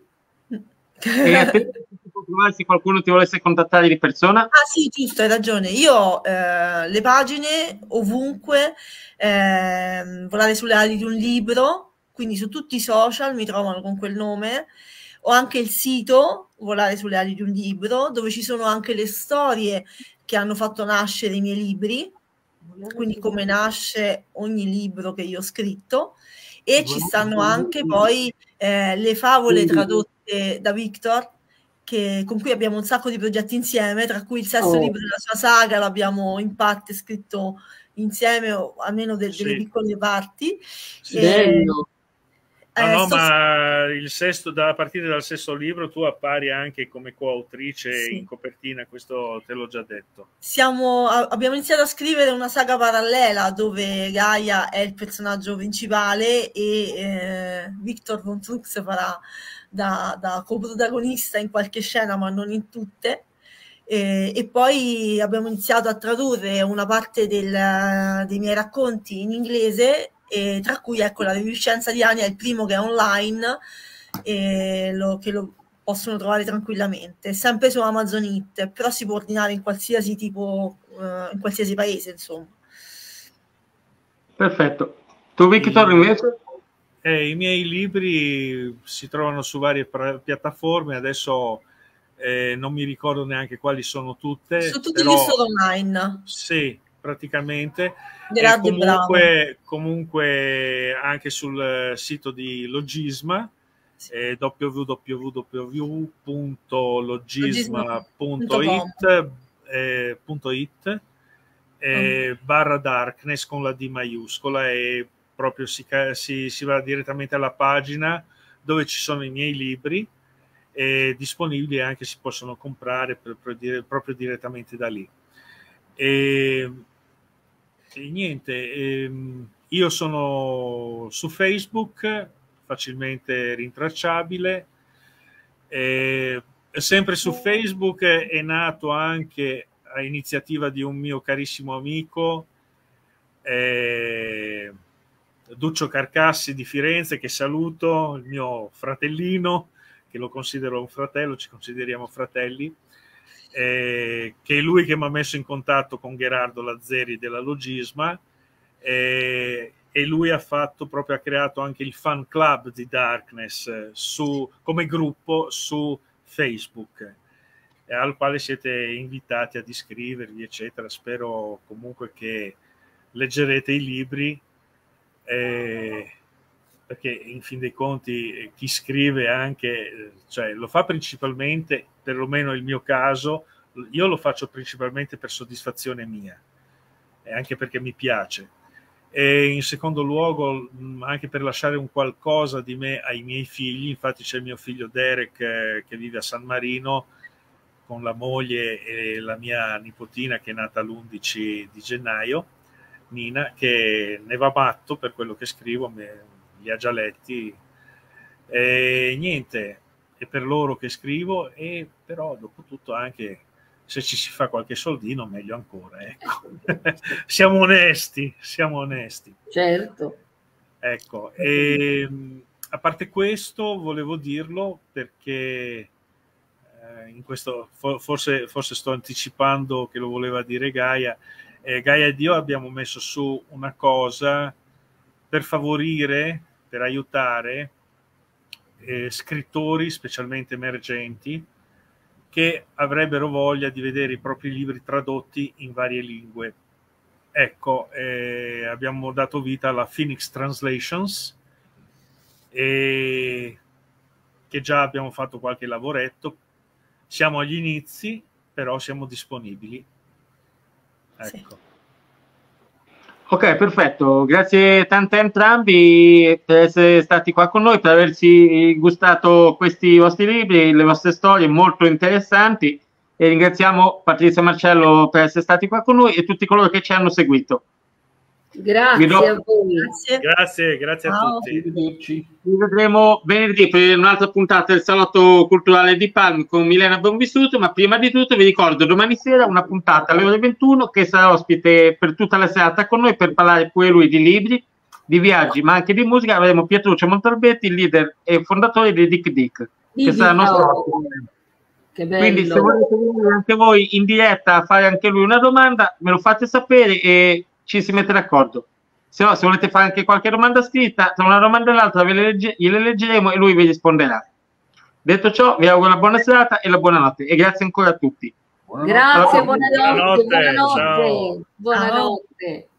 E a te, se qualcuno ti volesse contattare di persona? Ah sì, giusto, hai ragione. Io ho eh, le pagine ovunque, eh, Volare sulle ali di un libro, quindi su tutti i social mi trovano con quel nome. Ho anche il sito Volare sulle ali di un libro, dove ci sono anche le storie che hanno fatto nascere i miei libri, quindi come nasce ogni libro che io ho scritto. E ci stanno anche poi eh, le favole tradotte da Victor, che, con cui abbiamo un sacco di progetti insieme, tra cui il sesto oh. libro della sua saga l'abbiamo in parte scritto insieme, o almeno de sì. delle piccole parti. Sì. E, no, no, sto... ma il sesto, da partire dal sesto libro tu appari anche come coautrice sì. in copertina, questo te l'ho già detto. Siamo, abbiamo iniziato a scrivere una saga parallela dove Gaia è il personaggio principale e eh, Victor von Trux farà da, da coprotagonista in qualche scena, ma non in tutte. E, e poi abbiamo iniziato a tradurre una parte del, dei miei racconti in inglese, e tra cui ecco La deficienza di Ania è il primo che è online, e lo, che lo possono trovare tranquillamente, sempre su Amazon It, però si può ordinare in qualsiasi tipo, uh, in qualsiasi paese, insomma. Perfetto. Tu Victor invece? Eh, I miei libri si trovano su varie piattaforme, adesso eh, non mi ricordo neanche quali sono tutte. Su tutti però, gli store online. Sì, praticamente. E comunque, comunque anche sul sito di Logisma, sì. eh, w w w punto logisma punto it eh, .it eh, mm. barra darkness con la D maiuscola, e proprio si, si, si va direttamente alla pagina dove ci sono i miei libri, e disponibili anche, si possono comprare per, per dire, proprio direttamente da lì. E, e niente, ehm, io sono su Facebook, facilmente rintracciabile. E, sempre su Facebook è nato anche a iniziativa di un mio carissimo amico, eh, Duccio Carcassi di Firenze, che saluto, il mio fratellino, che lo considero un fratello, ci consideriamo fratelli, eh, che è lui che mi ha messo in contatto con Gherardo Lazzeri della Logisma, eh, e lui ha fatto proprio, ha creato anche il fan club di Darkness su, come gruppo su Facebook, eh, al quale siete invitati ad iscrivervi, eccetera. Spero comunque che leggerete i libri, eh, perché in fin dei conti chi scrive anche, cioè lo fa principalmente, perlomeno il mio caso, io lo faccio principalmente per soddisfazione mia, e anche perché mi piace, e in secondo luogo anche per lasciare un qualcosa di me ai miei figli. Infatti c'è il mio figlio Derek eh, che vive a San Marino con la moglie e la mia nipotina che è nata l'undici di gennaio, Nina, che ne va matto per quello che scrivo, me, li ha già letti, e niente, è per loro che scrivo, e però dopo tutto anche se ci si fa qualche soldino meglio ancora, ecco. Siamo onesti, siamo onesti. Certo. Ecco, e a parte questo volevo dirlo perché eh, in questo forse, forse sto anticipando che lo voleva dire Gaia. eh, Gaia ed io abbiamo messo su una cosa per favorire, per aiutare eh, scrittori specialmente emergenti che avrebbero voglia di vedere i propri libri tradotti in varie lingue. Ecco, eh, abbiamo dato vita alla Phoenix Translations, e che già abbiamo fatto qualche lavoretto. Siamo agli inizi, però siamo disponibili. Ecco. Sì. Ok, perfetto. Grazie tante a entrambi per essere stati qua con noi, per averci gustato questi vostri libri, le vostre storie molto interessanti, e ringraziamo Patrizia Marcello per essere stati qua con noi e tutti coloro che ci hanno seguito. Grazie do... a voi. Grazie, grazie, grazie a tutti. Ci vedremo venerdì per un'altra puntata del Salotto Culturale di Palmi con Milena Buonvissuto, ma prima di tutto vi ricordo domani sera una puntata alle ore ventuno che sarà ospite per tutta la serata con noi per parlare pure lui di libri, di viaggi, ma anche di musica. Avremo Pietruccio Montalbetti, il leader e fondatore di Dick Dick, di che sarà nostro ospite. Che bello. Quindi se volete venire anche voi in diretta a fare anche lui una domanda, me lo fate sapere e ci si mette d'accordo. Se no, se volete fare anche qualche domanda scritta, tra una domanda e l'altra ve le legge, gliele leggeremo e lui vi risponderà. Detto ciò, vi auguro una buona serata e la buonanotte, e grazie ancora a tutti. Grazie, buonanotte, buonanotte, buonanotte. buonanotte. Buonanotte.